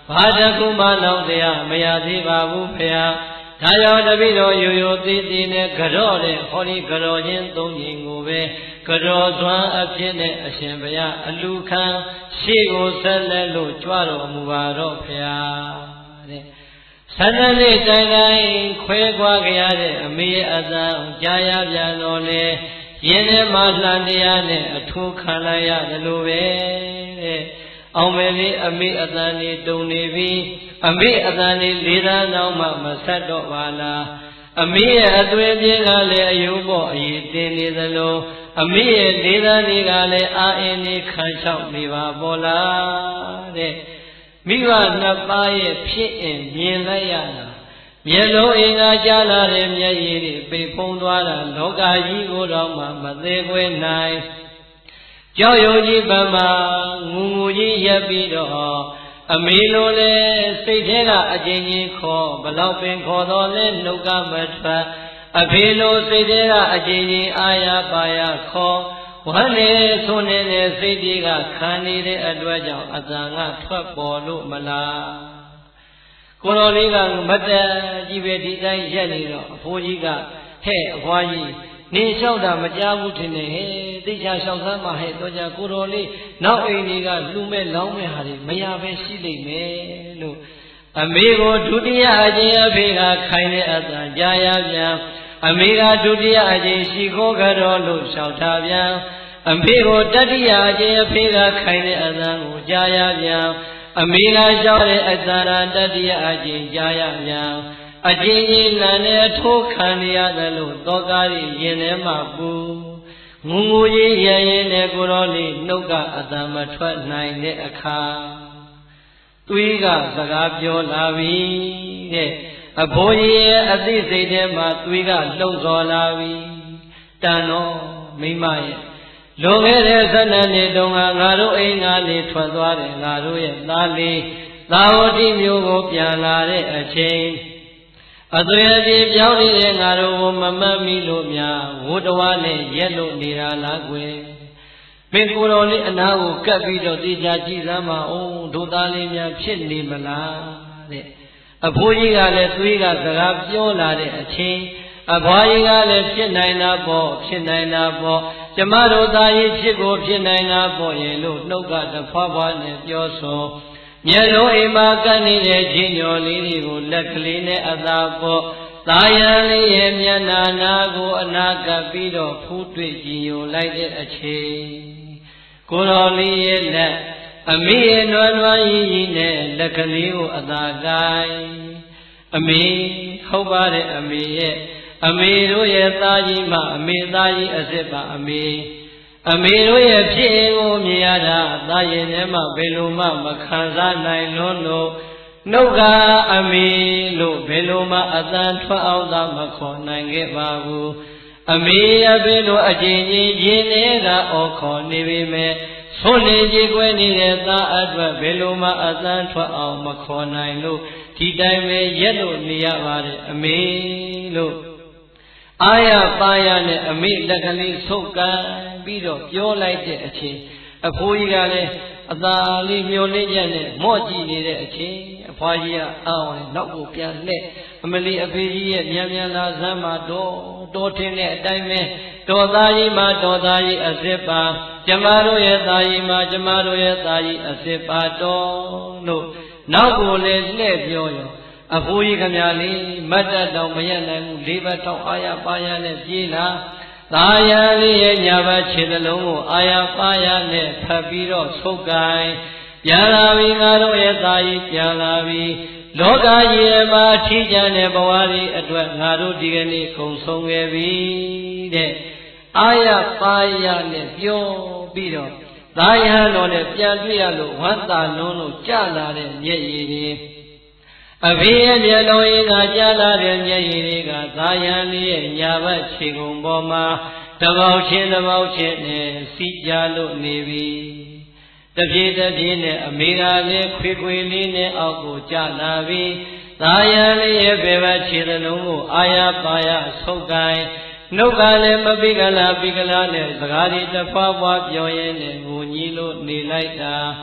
ဘာတခုမှလောက်တရားမရသေးပါဘူးဖေဟာဒါကြောင့်တပည့်တော်ရိုးရိုးသေးသေးနဲ့ကြော့တဲ့ဟောဒီကြော့ချင်းသုံးရင်ကိုပဲကြော့သွမ်းအဖြစ်နဲ့အရှင်ဘုရားအလူခံရှေ့ကိုဆက်လက်လို့ကြွတော်မူပါတော့ဖေဟာတဲ့ဆန္ဒလေးတိုင်းတိုင်းခွဲခွာကြရတဲ့အမေအသံကြားရပြန်တော်လေရင်းထဲမှာလှန်တရားနဲ့အထူးခံလိုက်ရတယ်လို့ပဲတဲ့အောင်မယ်လေးအမေအသံလေးတုံနေပြီအမေအသံလေးလေးသားနောက်မှမဆက်တော့ပါလားအမေရဲ့အသွေးပြင်းကလည်းအယုံပေါ်အည်တင်နေသလိုအမေရဲ့လေးသားလေးကလည်းအာအင်းလေးခံလျှောက်နေပါပေါ်လားတဲ့မိဘနှစ်ပါးရဲ့ဖြစ်အင်မြင်လိုက်ရတာမျက်လုံးအင်္ဂါကြားလာတဲ့မျက်ရည်တွေပိတ်ဖုံးသွားတာလောကကြီးကိုတော့မှမသေးခွဲနိုင်ကြောက်ရွံ့ကြီးပမာငူငူကြီးရပ်ပြီးတော့အမေလိုလဲစိတ်ထဲကအကျဉ်းချင်းခေါ်ဘလောက်ပင်ခေါ်တော်လဲနှုတ်ကမထွက်အဖေလိုစိတ်ထဲကအကျဉ်းချင်းအာရပါရခေါ်ဝမ်းနေဆိုနေတဲ့စိတ်ကြီးကခံနေတဲ့အတွက်ကြောင့်အတန်ကထွက်ပေါ်လို့မလားကိုတော်လေးကမတန်ကြီးပဲဒီတိုင်းရက်နေတော့အဖိုးကြီးကဟဲ့အဖွားကြီးနေလျှောက်တာမကြားဘူးထင်တယ်ဟဲ့သိချာလျှောက်သမ်းပါဟဲ့တော့ကြကိုတော်လေးနောက်အိမ်တွေကလှူမဲ့လောင်းမဲ့ဟာတွေမရပဲရှိလိမ့်မယ်လို့အမေကိုဒုတိယအကျင့်အဖေကခိုင်းတဲ့အတန်ကြားရပြန်အမေကဒုတိယအကျင့်ရှိခိုးကြတော်လို့လျှောက်ထားပြန်အမေကိုတတိယအကျင့်အဖေကခိုင်းတဲ့အတန်ကိုကြားရပြန်အမေကလျှောက်တဲ့အတန်တတိယအကျင့်ကြားရပြန်အကျဉ်းကြီးလန်နဲ့ထိုးခံရတယ်လို့သောကားကြီးရင်ထဲမှာပူငူငူကြီးရရင်နဲ့ကိုတော်လေးနှုတ်ကအတန်မထွက်နိုင်တဲ့အခါသွေးကစကားပြောလာပြီတဲ့အဖိုးကြီးရဲ့အသိစိတ်ထဲမှာသွေးကလှုပ်ဆော်လာပြီတန်တော်မိမရဲ့လွန်ခဲ့တဲ့ဆယ်နှစ်တုန်းကငါတို့အိမ်ကနေထွက်သွားတယ်ငါတို့ရဲ့သားလေးသာဝတိမျိုးကိုပြန်လာတဲ့အချိန်အသွေးအပြေပြောင်းနေတဲ့ငါတို့ကိုမမတ်မိလို့များဝတ္တဝါနဲ့ရက်လို့နေတာလားကွယ်ပင်ကိုယ်တော်လေးအနာကိုကပ်ပြီးတော့တေချာကြည့်စမ်းပါဦးဒုသားလေးများဖြစ်နေမလားတဲ့အဖိုးကြီးကလည်းသွေးကစကားပြောလာတဲ့အချိန်အဖွားကြီးကလည်းဖြစ်နိုင်တာပေါ့ဖြစ်နိုင်တာပေါ့ကျမတို့သားကြီးဖြစ်ကိုဖြစ်နိုင်တာပေါ့ရဲ့လို့နှုတ်ကတဖွာဖွာနဲ့ပြောဆိုမျက်လုံးအိမ်မှာကပ်နေတဲ့ချင်းညော်လေးတွေကိုလက်ကလေးနဲ့အသာပေါ်သာယံလေးရဲ့မျက်နာနာကိုအနာကပ်ပြီးတော့ဖူးတွေ့ကြည်ညိုလိုက်တဲ့အချိန်ကိုတော်လေးရဲ့လက်အမေရဲ့နွမ်းနွမ်းကြီးကြီးနဲ့လက်ကလေးကိုအသာကိုင်းအမေဟုတ်ပါတယ်အမေရဲ့အမေတို့ရဲ့သားကြီးမှအမေသားကြီးအစ်စ်ပါအမေအမေတို့ရဲ့ဖြစ်ရင်ကိုမြင်ရတာသာရင်ထဲမှာဘယ်လိုမှမခံစားနိုင်လို့လို့နှုတ်ကအမေလို့ဘယ်လိုမှအတန်ထွက်အောင်သာမခေါ်နိုင်ခဲ့ပါဘူးအမေအဖေတို့အချင်းချင်းရင်းနေတာအော်ခေါ်နေပေမဲ့ဆိုနေကြွယ်နေတဲ့သားအတွက်ဘယ်လိုမှအတန်ထွက်အောင်မခေါ်နိုင်လို့ဒီတိုင်းပဲရက်လို့နေရပါတယ်အမေလို့အာရပါရနဲ့အမေလက်ကလေးဆုပ်ကန်ပြီးတော့ပြောလိုက်တဲ့အချိန်အဖိုးကြီးကလည်းအသာလေးမျောလင်းချက်နဲ့မော့ကြည့်နေတဲ့အချိန်အဖွားကြီးကအောင်းနဲ့နောက်ကိုပြန်လှည့်အမလီအဖေကြီးရဲ့မြန်မြန်လာစမ်းမှာတော့တော်ထင်းတဲ့အတိုင်းပဲတော်သားကြီးမှာတော်သားကြီးအစ်စ်ပါကျမတို့ရဲ့သားကြီးမှာကျမတို့ရဲ့သားကြီးအစ်စ်ပါတော်လို့နောက်ကိုလည်းလှည့်ပြောရောအဖိုးကြီးခမလေးမတ်တက်တောင်မရက်နိုင်ဘူးလေးဘက်ထောက်အာရပါရနဲ့ပြေးလာသာယံလေးရဲ့ညာဘက်ခြေနှလုံးကိုအာရပါရနဲ့ဖပ်ပြီးတော့ဆုပ်ကိုင်းပြန်လာပြီငါတို့ရဲ့သားကြီးပြန်လာပြီလောကကြီးရဲ့မှာအထီးကျန်တဲ့ဘဝလေးအတွက်ငါတို့ဒီကနေ့ကုံဆုံးခဲ့ပြီတဲ့အာရပါရနဲ့ပြောပြီးတော့သာယံတော်နဲ့ပြန်တွေ့ရလို့ဝမ်းသာလုံးလို့ကြလာတဲ့မျက်ရည်တွေအဖေရဲ့မျက်လုံးရင်းကကြားလာတဲ့မျက်ရည်တွေကသာယံလေးရဲ့ညာဘက်ခြေကုံပေါ်မှာတပေါက်ချင်းတပေါက်ချင်းနဲ့စီးကြလို့နေပြီတပြေးတပြေးနဲ့အမေကလည်းခွေခွေလေးနဲ့အောက်ကိုကျလာပြီသာယံလေးရဲ့ဘယ်ဘက်ခြေသလုံးကိုအာရပါရဆုပ်ကိုင်းနှုတ်ကလည်းမပိကလာပိကလာနဲ့စကားတွေတဖွာဖွာပြောရင်းနဲ့ငိုညီးလို့နေလိုက်တာ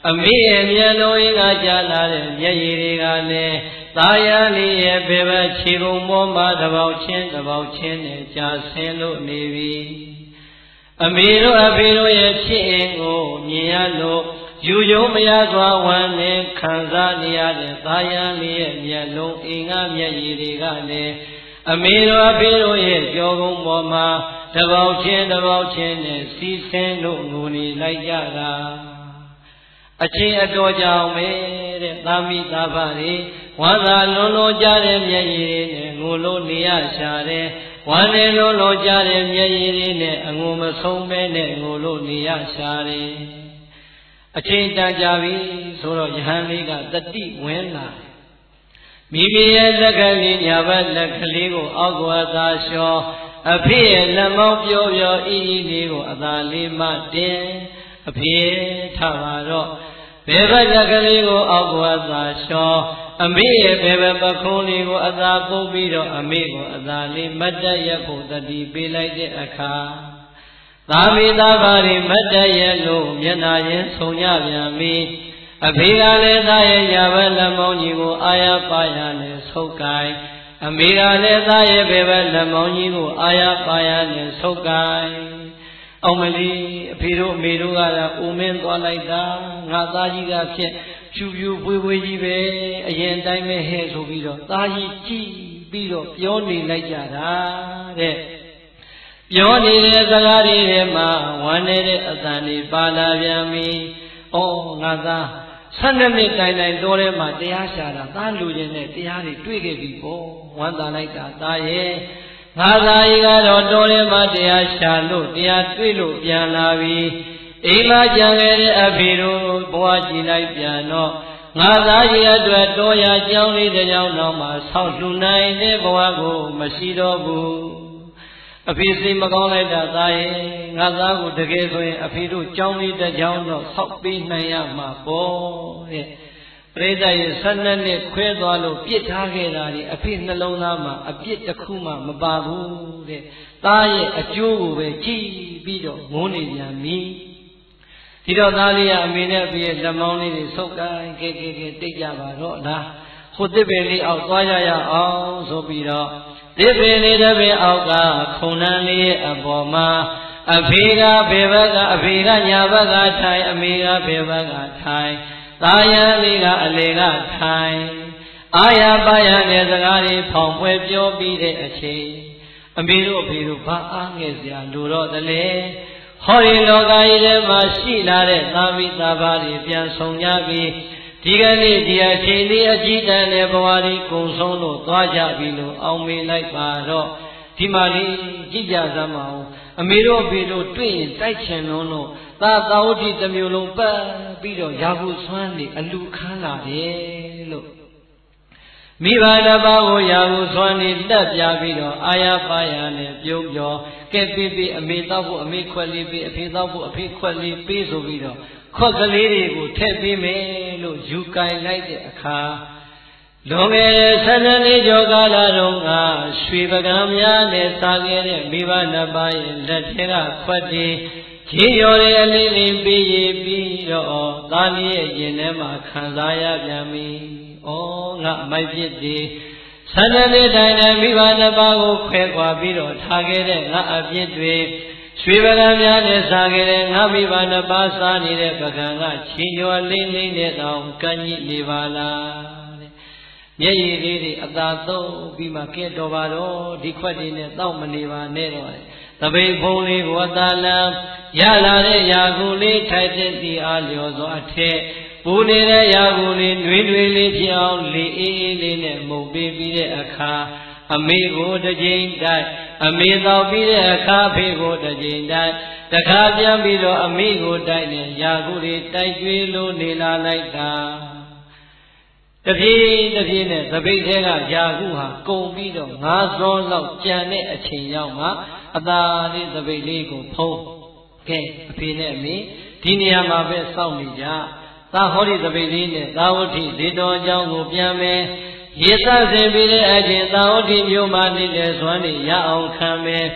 အမေရဲ့မျက်လုံးကကြာလာတဲ့မျက်ရည်တွေကလည်းသာယာလေးရဲ့ဘယ်ဘက်ခြေကုံပေါ်မှာတပေါက်ချင်းတပေါက်ချင်းနဲ့ကြာဆင်းလို့နေပြီအမေတို့အဖေတို့ရဲ့ဖြစ်အင်ကိုမြင်ရလို့ယူယုံမရစွာဝမ်းနဲ့ခံစားနေရတဲ့သာယာလေးရဲ့မျက်လုံးအင်္ဂါမျက်ရည်တွေကလည်းအမေတို့အဖေတို့ရဲ့ကြောကုံပေါ်မှာတပေါက်ချင်းတပေါက်ချင်းနဲ့စီးဆင်းလို့ငိုနေလိုက်ကြတာအချင်းအတော်ကြောင့်ပဲတဲ့သာမိသာဖတွေဝါသာလွန်လွန်ကြတဲ့မျက်ရည်တွေနဲ့ငိုလို့နေရရှာတယ်ဝမ်းနေလွန်လွန်ကြတဲ့မျက်ရည်တွေနဲ့အငိုမဆုံးပဲနဲ့ငိုလို့နေရရှာတယ်အချင်းတန်ကြပြီဆိုတော့ယဟန်လေးကတတိဝင်လာမိမိရဲ့လက်ကလေးညာဘက်လက်ကလေးကိုအောက်ကွာသာလျှောအဖေရဲ့လက်မောင်းပြောပြောအီးအီးလေးကိုအသာလေးမှတင်အဖေထပါတော့ဘယ်ဘက်လက်ကလေးကိုအောက်ကွာသာလျှောအမေရဲ့ဘယ်ဘက်ပခုံးလေးကိုအသာပုတ်ပြီးတော့အမေကိုအသာလေးမတ်တက်ရဖို့တတိပေးလိုက်တဲ့အခါသာမေသာဘာတွေမတ်တက်ရလို့မျက်နာရင်ဆုံကြပြန်ပြီအဖေကလည်းသားရဲ့ညာဘက်လက်မောင်းကြီးကိုအာရပါရနဲ့ဆုပ်ကိုင်အမေကလည်းသားရဲ့ဘယ်ဘက်လက်မောင်းကြီးကိုအာရပါရနဲ့ဆုပ်ကိုင်အောင်မလီအဖေတို့အမေတို့ကလည်းအိုမင်းသွားလိုက်တာငါသားကြီးကဖြစ်ဖြူဖြူပွေးပွေးကြီးပဲအရင်တိုင်းပဲဟဲ့ဆိုပြီးတော့သားကြီးကြည့်ပြီးတော့ပြောနေလိုက်ကြတာတဲ့ပြောနေတဲ့စကားတွေထဲမှာဝမ်းနေတဲ့အသံတွေပါလာပြန်ပြီ။အော်ငါသားဆယ်နှစ်နှစ်တိုင်တိုင်တော်ထဲမှာတရားရှာတာသားလူချင်းနဲ့တရားတွေတွေ့ခဲ့ပြီပေါ့ဝမ်းသာလိုက်တာသားရဲ့ငါသားကြီးကတော့တော်ထဲမှာတရားရှာလို့တရားတွေ့လို့ပြန်လာပြီအိမ်မှာကြံခဲ့တဲ့အဖေတို့ဘဝကြည်လိုက်ပြန်တော့ငါသားကြီးအတွက်တော်ရကြောင်းလေးတစ်ကြောင်းတော့မှဆောက်လှူနိုင်တဲ့ဘဝကိုမရှိတော့ဘူးအဖေစိတ်မကောင်းလိုက်တာသားရဲ့ငါသားကိုတကယ်ဆိုရင်အဖေတို့ကြောင်းလေးတစ်ကြောင်းတော့ဆောက်ပေးနိုင်ရမှာပေါ့တဲ့ပရိသတ်ရဲ့ဆယ်နှစ်နှစ်ခွဲသွားလို့ပြစ်ထားခဲ့တာဒီအဖေနှလုံးသားမှာအပြစ်တစ်ခုမှမပါဘူးတဲ့သားရဲ့အကျိုးကိုပဲကြည်ပြီးတော့ငိုးနေပြန်ပြီဒီတော့သားလေးကအမေနဲ့အဖေရဲ့လက်မောင်းလေးတွေဆုပ်ကိုင်းကဲကဲကဲတိတ်ကြပါတော့လားဟိုတစ်ပင်လေးအောက်သွားကြရအောင်ဆိုပြီးတော့တစ်ပင်လေးတစ်ပင်အောက်ကခုံနှန်းလေးရဲ့အပေါ်မှာအဖေကဘယ်ဘက်ကအဖေကညာဘက်ကထိုင်အမေကဘယ်ဘက်ကထိုင်သားရန်လေးကအလေကထိုင်အာရပါရတဲ့စကားတွေဖောင်ပွဲပြောပြီးတဲ့အချိန်အမေတို့အဖေတို့ဘာအားငယ်စရာလိုတော့တလဲဟောဒီလောကကြီးထဲမှာရှိလာတဲ့သာမိသာဘာတွေပြန်ဆောင်ကြပြီးဒီကနေ့ဒီအချိန်လေးအကြည့်တန်တဲ့ဘဝတွေကုံဆုံးလို့သွားကြပြီလို့အောင်းမေးလိုက်ပါတော့ဒီမှာလေးကြည့်ကြစမ်းပါဦးအမေတို့အဖေတို့တွေ့ရင်တိုက်ချင်လုံးလို့သာသာဝတိတစ်မျိုးလုံးပတ်ပြီးတော့ရာဟုဆွမ်းနေအလူခမ်းလာတယ်လို့မိဘတစ်ပါးကိုရာဟုဆွမ်းနေတက်ပြပြီးတော့အာရပါရနဲ့ပြုံးပြောကဲပေးပေးအမေတော့ဖို့အမေခွက်လေးပေးအဖေတော့ဖို့အဖေခွက်လေးပေးဆိုပြီးတော့ခွက်ကလေးတွေကိုထည့်ပေးမယ်လို့ယူကင်လိုက်တဲ့အခါလွန်ခဲ့တဲ့ဆယ်နှစ်နှစ်ကျော်ကာလတုန်းကရွှေပကံများနဲ့စားခဲ့တဲ့မိဘနှစ်ပါးရဲ့လက်ထဲကခွက်တွေခြေရော်ရဲ့အလေးလေးပေးရပြီးတော့သားလေးရဲ့ရင်ထဲမှာခံစားရပြန်ပြီ။ဩငါအမိုက်ပြစ်တွေဆယ်နှစ်နှစ်တိုင်တိုင်မိဘနှစ်ပါးကိုခွဲခွာပြီးတော့ထားခဲ့တဲ့ငါအပြစ်တွေရွှေပကံများနဲ့စားခဲ့တဲ့ငါမိဘနှစ်ပါးစားနေတဲ့ပကံကခြေရော်လေးလေးနဲ့တောင်ကန့်ညစ်နေပါလားမျက်ရည်လေးတွေအသာသုံးပြီးမှကဲတော်ပါတော့ဒီခွက်တွေနဲ့တောက်မနေပါနဲ့တော့တပိတ်ဖုံးလေးကိုအသာလံရလာတဲ့ရာခုလေးထိုက်တဲ့ဒီအားလျော်စွာထက်ပူနေတဲ့ရာခုလေးနှွေးနှွေးလေးဖြစ်အောင်လေအေးအေးလေးနဲ့မှုတ်ပေးပြီးတဲ့အခါအမေကိုတစ်ချိန်တိုက်အမေတော့ပြီးတဲ့အခါဖေကိုတစ်ချိန်တိုက်တခါပြန်ပြီးတော့အမေကိုတိုက်နဲ့ရာခုလေးတိုက်ကျွေးလို့နေလာလိုက်တာတပြေးတပြေးနဲ့သပိတ်ထဲကယာခုဟာကုံပြီးတော့ငါးစောလောက်ကြံတဲ့အချိန်ရောက်မှအသာလေးသပိတ်လေးကိုဖုံးကဲအဖေနဲ့အမေဒီနေရာမှာပဲစောင့်နေကြသာဟောဒီသပိတ်လေးနဲ့သာဝတိဒေတော်အကြောင်းကိုပြန်မယ်ရေသစင်ပြီးတဲ့အချိန်သာဝတိမြို့မှာနေတဲ့ဇွမ်းနေရအောင်ခံမယ်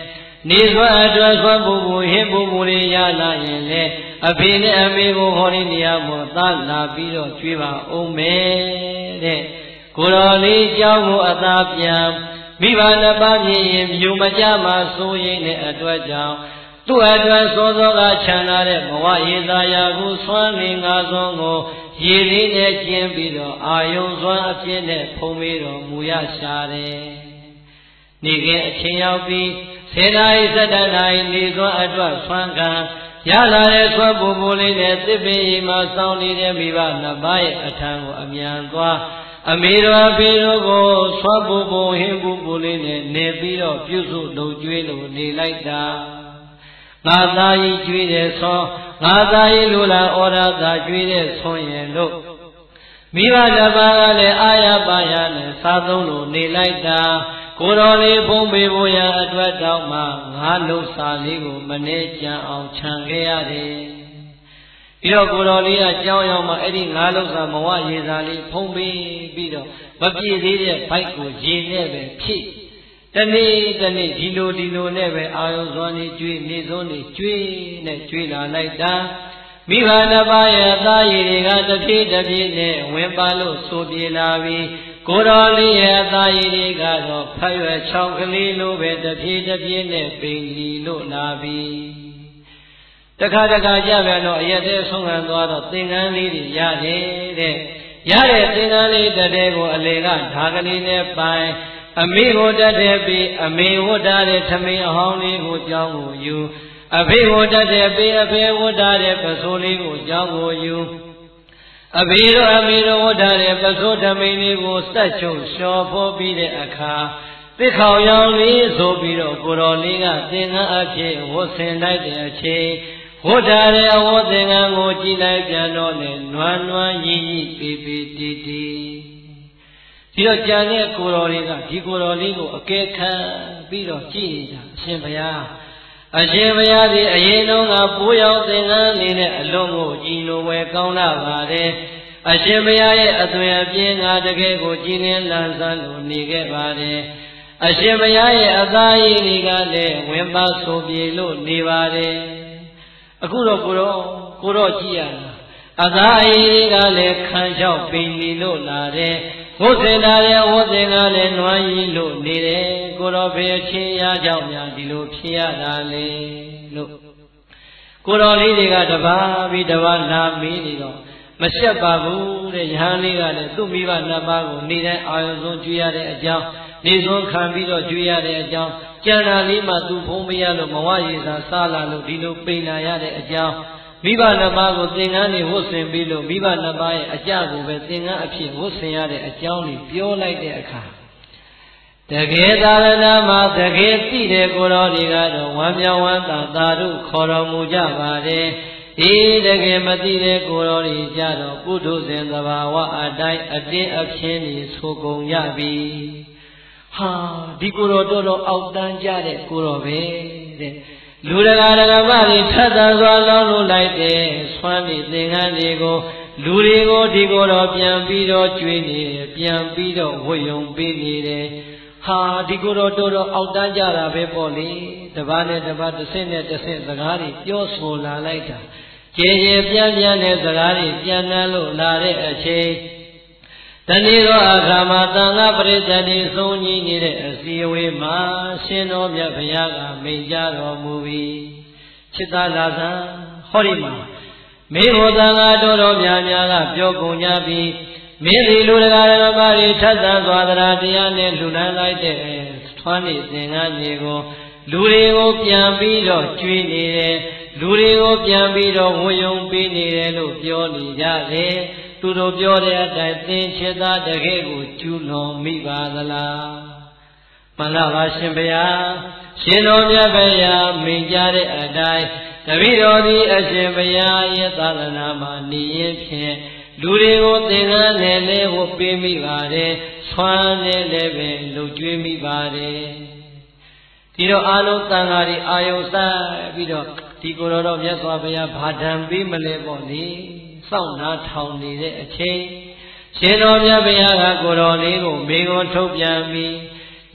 နေစွာအတွက်စွာပူပူဟင်းပူပူလေးရလာရင်လေအဖေနဲ့အမေကိုဟောဒီနေရာမှာသာလာပြီးတော့ကျွေးပါအောင်မယ်တဲ့ကိုတော်လေးเจ้าကိုအသာပြန်မိဘနှစ်ပါးမြင်ရင်မြုံမကြမှာစိုးရိမ်တဲ့အတွက်ကြောင့်သူ့အတွက်စောစောကခြံလာတဲ့ဘဝရေသာယာကိုဆွမ်းနေငါစွန်းကိုရေလေးနဲ့ကျင်းပြီးတော့အာယုံစွမ်းအပြည့်နဲ့ဖုံးပြီးတော့မူရရှာတယ်နေခင်အချိန်ရောက်ပြီးဆယ်နာရီစက်တနာရီနေစွမ်းအတွက်ဆွမ်းခံရလာတဲ့ဆွမ်းပူပူလေးနဲ့သစ်ပင်ရီမှာစောင်းနေတဲ့မိဘနှစ်ပါးရဲ့အထံကိုအမြန်သွားအမေတော်အဖေတို့ကိုဆွမ်းပူပူဟင်းပူပူလေးနဲ့နေပြီးတော့ပြုစုလုံကျွေးလို့နေလိုက်တာငါသားကြီးကျွေးတဲ့ဆွမ်းငါသားကြီးလူလာဩရသာကျွေးတဲ့ဆွမ်းရင်လို့မိဘတစ်ပါးကလည်းအာရပါရနဲ့စားသုံးလို့နေလိုက်တာကိုတော်လေးဖုံးပေးဖို့ရအတွက်တောင်းမှငါလှုပ်စာလေးကိုမနေကြအောင်ခြံခဲ့ရတယ်ပြီးတော့ကိုတော်လေးကကြောင်းရောက်မှအဲ့ဒီငါလှုပ်စာမဝရေစာလေးဖုံးပေးပြီးတော့မပြည့်သေးတဲ့ဘိုက်ကိုရေနဲ့ပဲဖြည့်တနေ့တနေ့ဒီလိုဒီလိုနဲ့ပဲအာယုံစွမ်းနေကျွေးနေစွန်းနေကျွေးနဲ့ကျွေးလာလိုက်တာမိဘနှစ်ပါးရဲ့အသားရည်တွေကတဖြည်းတဖြည်းနဲ့ဝင်ပါလို့ဆိုပြေလာပြီးကိုတော်လေးရဲ့အသားရည်တွေကတော့ဖတ်ရွယ်ချောင်းကလေးလိုပဲတဖြည်းတဖြည်းနဲ့ပိန်လီလို့လာပြီးတခါတခါကြပြန်တော့အရက်သေးဆုံးခံသွားတော့သင်္ကန်းလေးတွေရတယ်တဲ့ရတဲ့သင်္ကန်းလေးတတဲ့ကိုအလေကဓာကလေးနဲ့ပိုင်အမေကိုတတ်တဲ့ပြီးအမေဝတ်ထားတဲ့ထမင်းအဟောင်းလေးကိုကြောင်းကိုယူအဖေကိုတတ်တဲ့ပြီးအဖေဝတ်ထားတဲ့ပစိုးလေးကိုကြောင်းကိုယူအဖေတို့အမေတို့ဝတ်ထားတဲ့ပစိုးထမင်းလေးကိုစက်ချုပ်လျှော်ဖို့ပြီးတဲ့အခါသစ်ခေါင်ရောင်လေးဆိုပြီးတော့ကိုတော်လေးကသင်္ကန်းအဖြစ်ဝတ်ဆင်လိုက်တဲ့အချိန်ဝတ်ထားတဲ့အဝတ်သင်္ကန်းကိုကြည့်လိုက်ပြန်တော့လေနွမ်းနွမ်းရည်ရည်ပေပေတီတီဒီတော့ကြံတဲ့ကိုတော်လေးကဒီကိုတော်လေးကိုအကဲခံပြီးတော့ကြည့်နေတာအရှင်ဘုရားအရှင်ဘုရားဒီအရင်တုန်းကပိုးရောက်သင်္ကန်းလေးနဲ့အလုံးကိုကြည်လိုဝဲကောင်းလာပါတယ်အရှင်ဘုရားရဲ့အသွင်အပြင်းငါတကယ်ကိုကြည်လင်းလန်းဆန်းလို့နေခဲ့ပါတယ်အရှင်ဘုရားရဲ့အသားရည်တွေကလည်းဝင်ပါဆိုပြေလို့နေပါတယ်အခုတော့ကိုတော့ကိုတော့ကြည့်ရတာအသားရည်တွေကလည်းခံလျှောက်ပိန်လီလို့လာတယ်ဝုတ်စင်တာရဲ့ဝုတ်စင်ကလည်းနွမ်းရည်လို့နေတယ်ကိုတော်ဖေချင်းရကြောင့်များဒီလိုဖြစ်ရတာလေလို့ကိုတော်လေးတွေကတပါးပြီးတပါးလာမေးနေတော့မရှက်ပါဘူးတဲ့ယဟန်လေးကလည်းသူ့မိဘနှစ်ပါးကိုနေတိုင်းအာရုံဆုံးကျွေးရတဲ့အကြောင်းနေဆုံးခံပြီးတော့ကျွေးရတဲ့အကြောင်းကြံတာလေးမှသူ့ဖုံးမရလို့မဝရည်သာစားလာလို့ဒီလိုပိန်လာရတဲ့အကြောင်းမိဘနှစ်ပါးကိုသင်္ကန်းတွေဝတ်ဆင်ပြီးလို့မိဘနှစ်ပါးရဲ့အကြကိုပဲသင်္ကန်းအဖြစ်ဝတ်ဆင်ရတဲ့အကြောင်းကိုပြောလိုက်တဲ့အခါတကယ်သာရဏမှာတကယ်သိတဲ့ကိုတော်တွေကတော့ဝမ်းမြောက်ဝမ်းသာသာတို့ခေါ်တော်မူကြပါတယ်ဒီတကယ်မသိတဲ့ကိုတော်တွေကြတော့ပုထုဇဉ်သဘာဝအတိုင်းအတင်းအဖျင်းနေဆိုကုန်ကြပြီဟာဒီကိုတော်တော်တော်အောက်တန်းကြတဲ့ကိုတော်ပဲတဲ့လူတကာတကာမတွေထပ်သန်စွာလောင်းလို့လိုက်တဲ့ဆွမ်းနေသင်္ကန်းတွေကိုလူတွေကိုဒီကိုတော်ပြန်ပြီးတော့ကျွေးနေတယ်ပြန်ပြီးတော့ဝတ်ယုံပေးနေတယ်ဟာဒီကိုတော်တော်တော်အောက်တန်းကြတာပဲပေါ့လေတပတ်နဲ့တပတ်တစ်ဆင့်နဲ့တစ်ဆင့်စကားတွေပြောဆိုလာလိုက်တာကျေကျေပြန့်ပြန့်တဲ့စကားတွေပြန်နှံလို့လာတဲ့အချိန်တဏှိသောအခါမှာသံဃာပရိသတ်တွေဆုံးကြီးနေတဲ့အစည်းအဝေးမှာရှင်တော်မြတ်ဘုရားကမိန့်ကြားတော်မူပြီးจิตလာသံဟောဒီမှာမေဟောသံဃာတော်တော်များများကပြောကုန်ကြပြီးမင်းဒီလူတကာဓမ္မတွေထပ်သန်သွားတရားတရားနဲ့လှူဒန်းလိုက်တဲ့ထွန်းနေသင်္ကန်းတွေကိုလူတွေကိုပြန်ပြီးတော့ကျွေးနေတယ်လူတွေကိုပြန်ပြီးတော့ဝတ်ယုံပေးနေတယ်လို့ပြောနေကြတယ်သူတို့ပြောတဲ့အတိုင်းသင်္ချစ်သားတကယ်ကိုကျူးလွန်မိပါသလားမှန်လားပါရှင်ဘုရားရှင်တော်မြတ်ဘုရားမိန့်ကြားတဲ့အတိုင်းတပည့်တော်သည်အရှင်ဘုရားရဲ့သာသနာမှာနေရင်ဖြင့်လူတွေကိုသင်္ကန်းနဲ့လည်းဝတ်ပေးမိပါတယ်ဆွမ်းနဲ့လည်းပဲလှုပ်ကြွေးမိပါတယ်ဒီတော့အာလုံးတန်ဃာတွေအာယုံစားပြီးတော့ဒီကိုယ်တော်မြတ်စွာဘုရားဘာဒံပေးမလဲပေါ့လေစောင့်နာထောင်နေတဲ့အချိန်ရှင်တော်မြတ်ဘုရားကကိုယ်တော်လေးကိုမေခွန်းထုတ်ပြန်ပြီး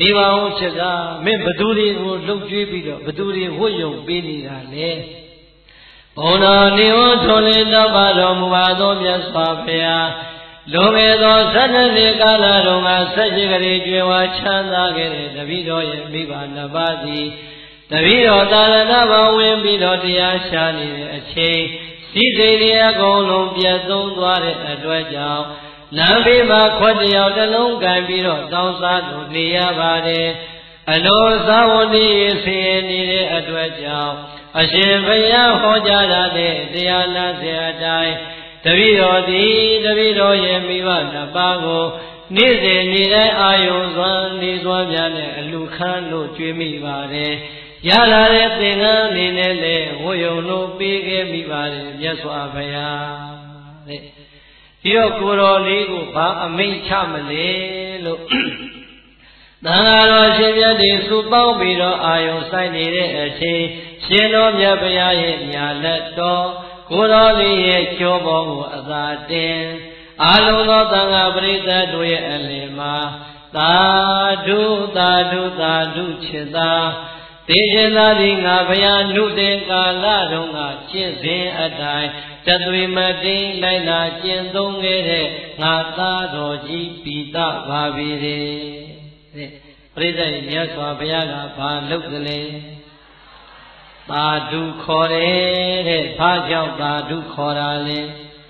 ဒီပါဦးချက်ကမင်းဘသူတွေကိုလှုပ်ကြွေးပြီးတော့ဘသူတွေဝှယုံပေးနေတာလေဘုံတော်နေဝထွန်လင်းတော်ပါတော်မူပါသောမြတ်စွာဘုရားလွန်ခဲ့သောဆယ်နှစ်ကာလတုန်းကဆက်ရှိကလေးကျွယ်ဝချမ်းသာခဲ့တဲ့တပည့်တော်ရဲ့မိဘနှစ်ပါးသည်တပည့်တော်သာသနာ့ဘဝဝင်ပြီးတော့တရားရှာနေတဲ့အချိန်စိတ်တွေအကုန်လုံးပြတ်သုံးသွားတဲ့အတွက်ကြောင့်လမ်းဘေးမှာခွက်တယောက်တစ်လုံးကန်ပြီးတော့တောင်းစားလို့နေရပါတယ်အလိုသာဝတိဆင်းနေတဲ့အတွက်ကြောင့်အရှင်ဘုရားဟောကြားတဲ့တရားနာစရာအတိုင်းတပည့်တော်သည်တပည့်တော်ရဲ့မိဘနှစ်ပါးကိုနေ့စဉ်နေ့တိုင်းအာယုံစွမ်းနေစွမ်းများနဲ့အလူခန်းလို့ကြွေးမိပါတယ်ရလာတဲ့သင်္ကန်းအနေနဲ့လည်းဝှယုံလို့ပေးခဲ့မိပါတယ်မြတ်စွာဘုရားတဲ့ဒီတော့ကိုယ်တော်လေးကိုဘာအမိန့်ချမလဲလို့သံဃာတော်ရှင်မြတ်တွေစုပေါင်းပြီးတော့အာယုံဆိုင်နေတဲ့အချိန်ရှင်တော်မြတ်ဘုရားရဲ့ညာလက်တော်ကိုယ်တော်လေးရဲ့ကျောပေါ်ကိုအသာတင်အာလုံးသောသံဃာပရိသတ်တို့ရဲ့အလယ်မှာသာဓုသာဓုသာဓုချစ်သာတေရှင်သာသည်ငါဘုရားနုတေကာလတုန်းကကျင့်စဉ်အတိုင်းတသွေမတိန်လိုက်လာကျင့်သုံးခဲ့တဲ့ငါသားတော်ကြီးပိသပါပြီတဲ့ပရိသတ်မြတ်စွာဘုရားကဘာလုပ်သလဲသာဓုခေါ်တယ်တဲ့ဘာကြောင့်သာဓုခေါ်တာလဲ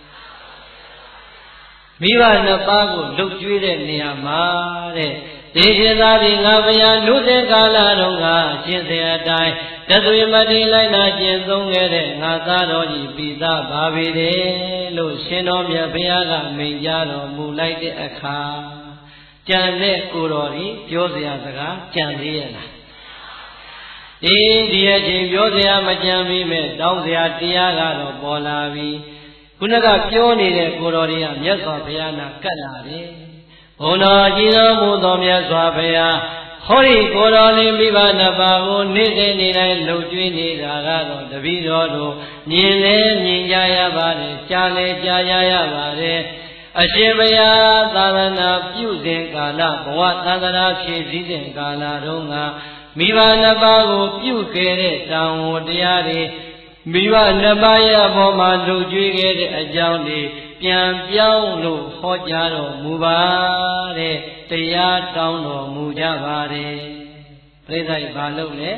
မိဘနှစ်ပါးကိုလှုပ်ကြွေးတဲ့နေရာမှာတဲ့ဒေသသာဒီငါဘုရားနုသေကာလတော်ကကျင့်စဉ်အတိုင်းတသွေမတိလိုက်နာကျင့်သုံးခဲ့တဲ့ငါသားတော်ကြီးပိသပါပြီတဲ့လို့ရှင်တော်မြတ်ဘုရားကမိန့်ကြားတော်မူလိုက်တဲ့အခါကြံတဲ့ကိုတော်ကြီးပြောစရာစကားကြံသေးရဲ့လားဒီဒီအချိန်ပြောစရာမကြံပြီးမဲ့တောင်းစရာတရားကတော့ပေါ်လာပြီခုနကပြောနေတဲ့ကိုတော်တွေကမြတ်စွာဘုရားနာကတ်လာတယ်ဘုံတော်ကြီးတော်မူသောမြတ်စွာဘုရားဟောဒီကိုတော်လေးမိဘနှစ်ပါးကိုနေ့စဉ်နေ့တိုင်းလှုပ်ကြွေးနေတာကတော့တပည့်တော်တို့မြင်လဲမြင်ကြရပါတယ်ကြားလဲကြားရရပါတယ်အရှင်ဘုရားသာသနာပြုစဉ်ကာလဘဝသာသနာဖြည့်စည်းစဉ်ကာလတုန်းကမိဘနှစ်ပါးကိုပြုခဲ့တဲ့တောင်းဝန်တရားတွေမိဘနှစ်ပါးရဲ့အပေါ်မှာလှုပ်ကြွေးခဲ့တဲ့အကြောင်းတွေပြန်ပြောင်းလို့ဟောကြားတော်မူပါတဲ့တရားတောင်းတော်မူကြပါတယ်ပြိဿိဘာလို့လဲ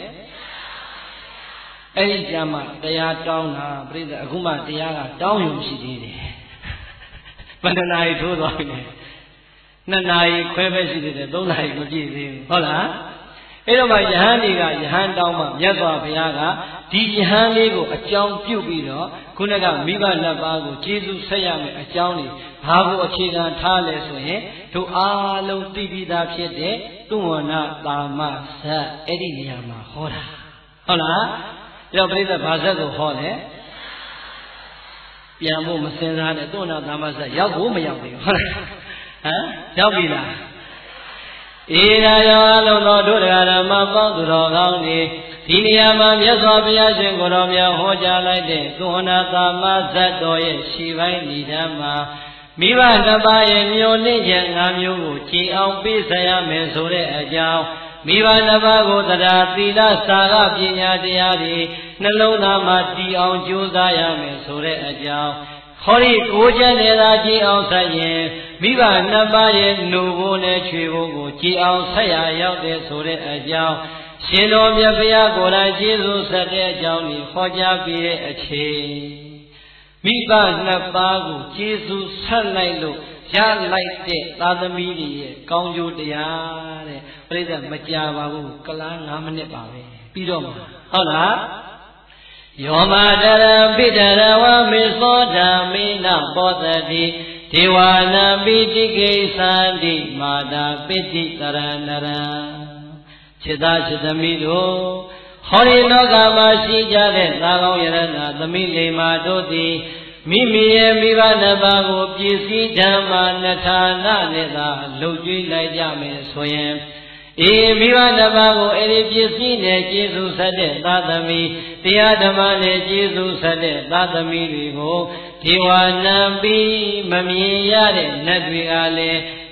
အဲ့ဒီကြမှာတရားတောင်းတာပြိဿအခုမှတရားကတောင်းရုံရှိသေးတယ်ဘယ်နှနာရီထိုးသွားပြီလဲနှစ်နာရီခွဲပဲရှိသေးတယ်သုံးနာရီမပြည့်သေးဘူးဟုတ်လားအဲ့တော့မှယဟန်တွေကယဟန်တောင်းမှမြတ်စွာဘုရားကဒီယဟန်လေးကိုအကြောင်းပြုပြီးတော့ခုနကမိဘနှစ်ပါးကိုကျေးဇူးဆက်ရမယ်အကြောင်းတွေဘာကိုအခြေခံထားလဲဆိုရင်တို့အားလုံးသိပြီးသားဖြစ်တဲ့သုဝဏတာမဇတ်အဲ့ဒီနေရာမှာဟောတာဟုတ်လားအဲ့တော့ပြိဿဘာဇတ်ကိုဟောတယ်ပြန်ဖို့မစင်စားနဲ့သုဝဏတာမဇတ်ရောက်ဖို့မရောက်ဘူးဟုတ်လားဟမ်ရောက်ပြီလားဧရာယောအလုံးသောဒုဒဂရမပေါင်းသူတော်ကောင်းတွေဒီနေရာမှာမြတ်စွာဘုရားရှင်ကိုယ်တော်မြတ်ဟောကြားလိုက်တဲ့သုဝဏတာမဇတ်တော်ရဲ့ရှေ့ပိုင်းဏ္ဍာမှာမိဘနှစ်ပါးရဲ့မျိုးနှင့်ချက်ငါးမျိုးကိုကြည်အောင်ပေးဆက်ရမယ်ဆိုတဲ့အကြောင်းမိဘနှစ်ပါးကိုတရားသီလစာရပညာတရားတွေနှလုံးသားမှာတည်အောင်ကြိုးစားရမယ်ဆိုတဲ့အကြောင်းဟောဒီကိုကျက်နေတာကြည်အောင်ဆက်ရင်မိဘနှစ်ပါးရဲ့နှုတ်ကိုနဲ့ချွေကိုကိုကြည်အောင်ဆက်ရရောက်တဲ့ဆိုတဲ့အကြောင်းရှင်တော်မြတ်ဘုရားကိုယ်တိုင်ကျေးဇူးဆက်တဲ့အကြောင်းကိုဟောကြားပြီးတဲ့အချိန်မိဘနှစ်ပါးကိုကျေးဇူးဆက်လိုက်လို့ရလိုက်တဲ့သာသမီတွေရဲ့ကောင်းကျိုးတရားတဲ့ပြိဿမကြပါဘူးကလား၅မိနစ်ပါပဲပြီးတော့မှာဟုတ်လားယောမတရပိတရဝမေသောဓမ္မိနပောတတိဒေဝနာပိတိကိသန္တိမာတာပိတိတရဏရံခြေသားခြေသမီးတို့ဟောဒီလောကမှာရှိကြတဲ့သာကောင်းယရဏသမီးလိမ္မာတို့သည်မိမိရဲ့မိဘနှစ်ပါးကိုပြည့်စည်ဓမ္မနှစ်ဌာနနဲ့သာလှုပ်ကြွေးလိုက်ကြမယ်ဆိုရင်အေးမိဘနှစ်ပါးကိုအဲ့ဒီပြည့်စည်နဲ့ကျေးဇူးဆက်တဲ့သာသမီတရားဓမ္မနဲ့ကျေးဇူးဆက်တဲ့သာသမီတွေကိုဒီဝါနံပြီးမမြင်ရတဲ့နတ်တွေကလည်း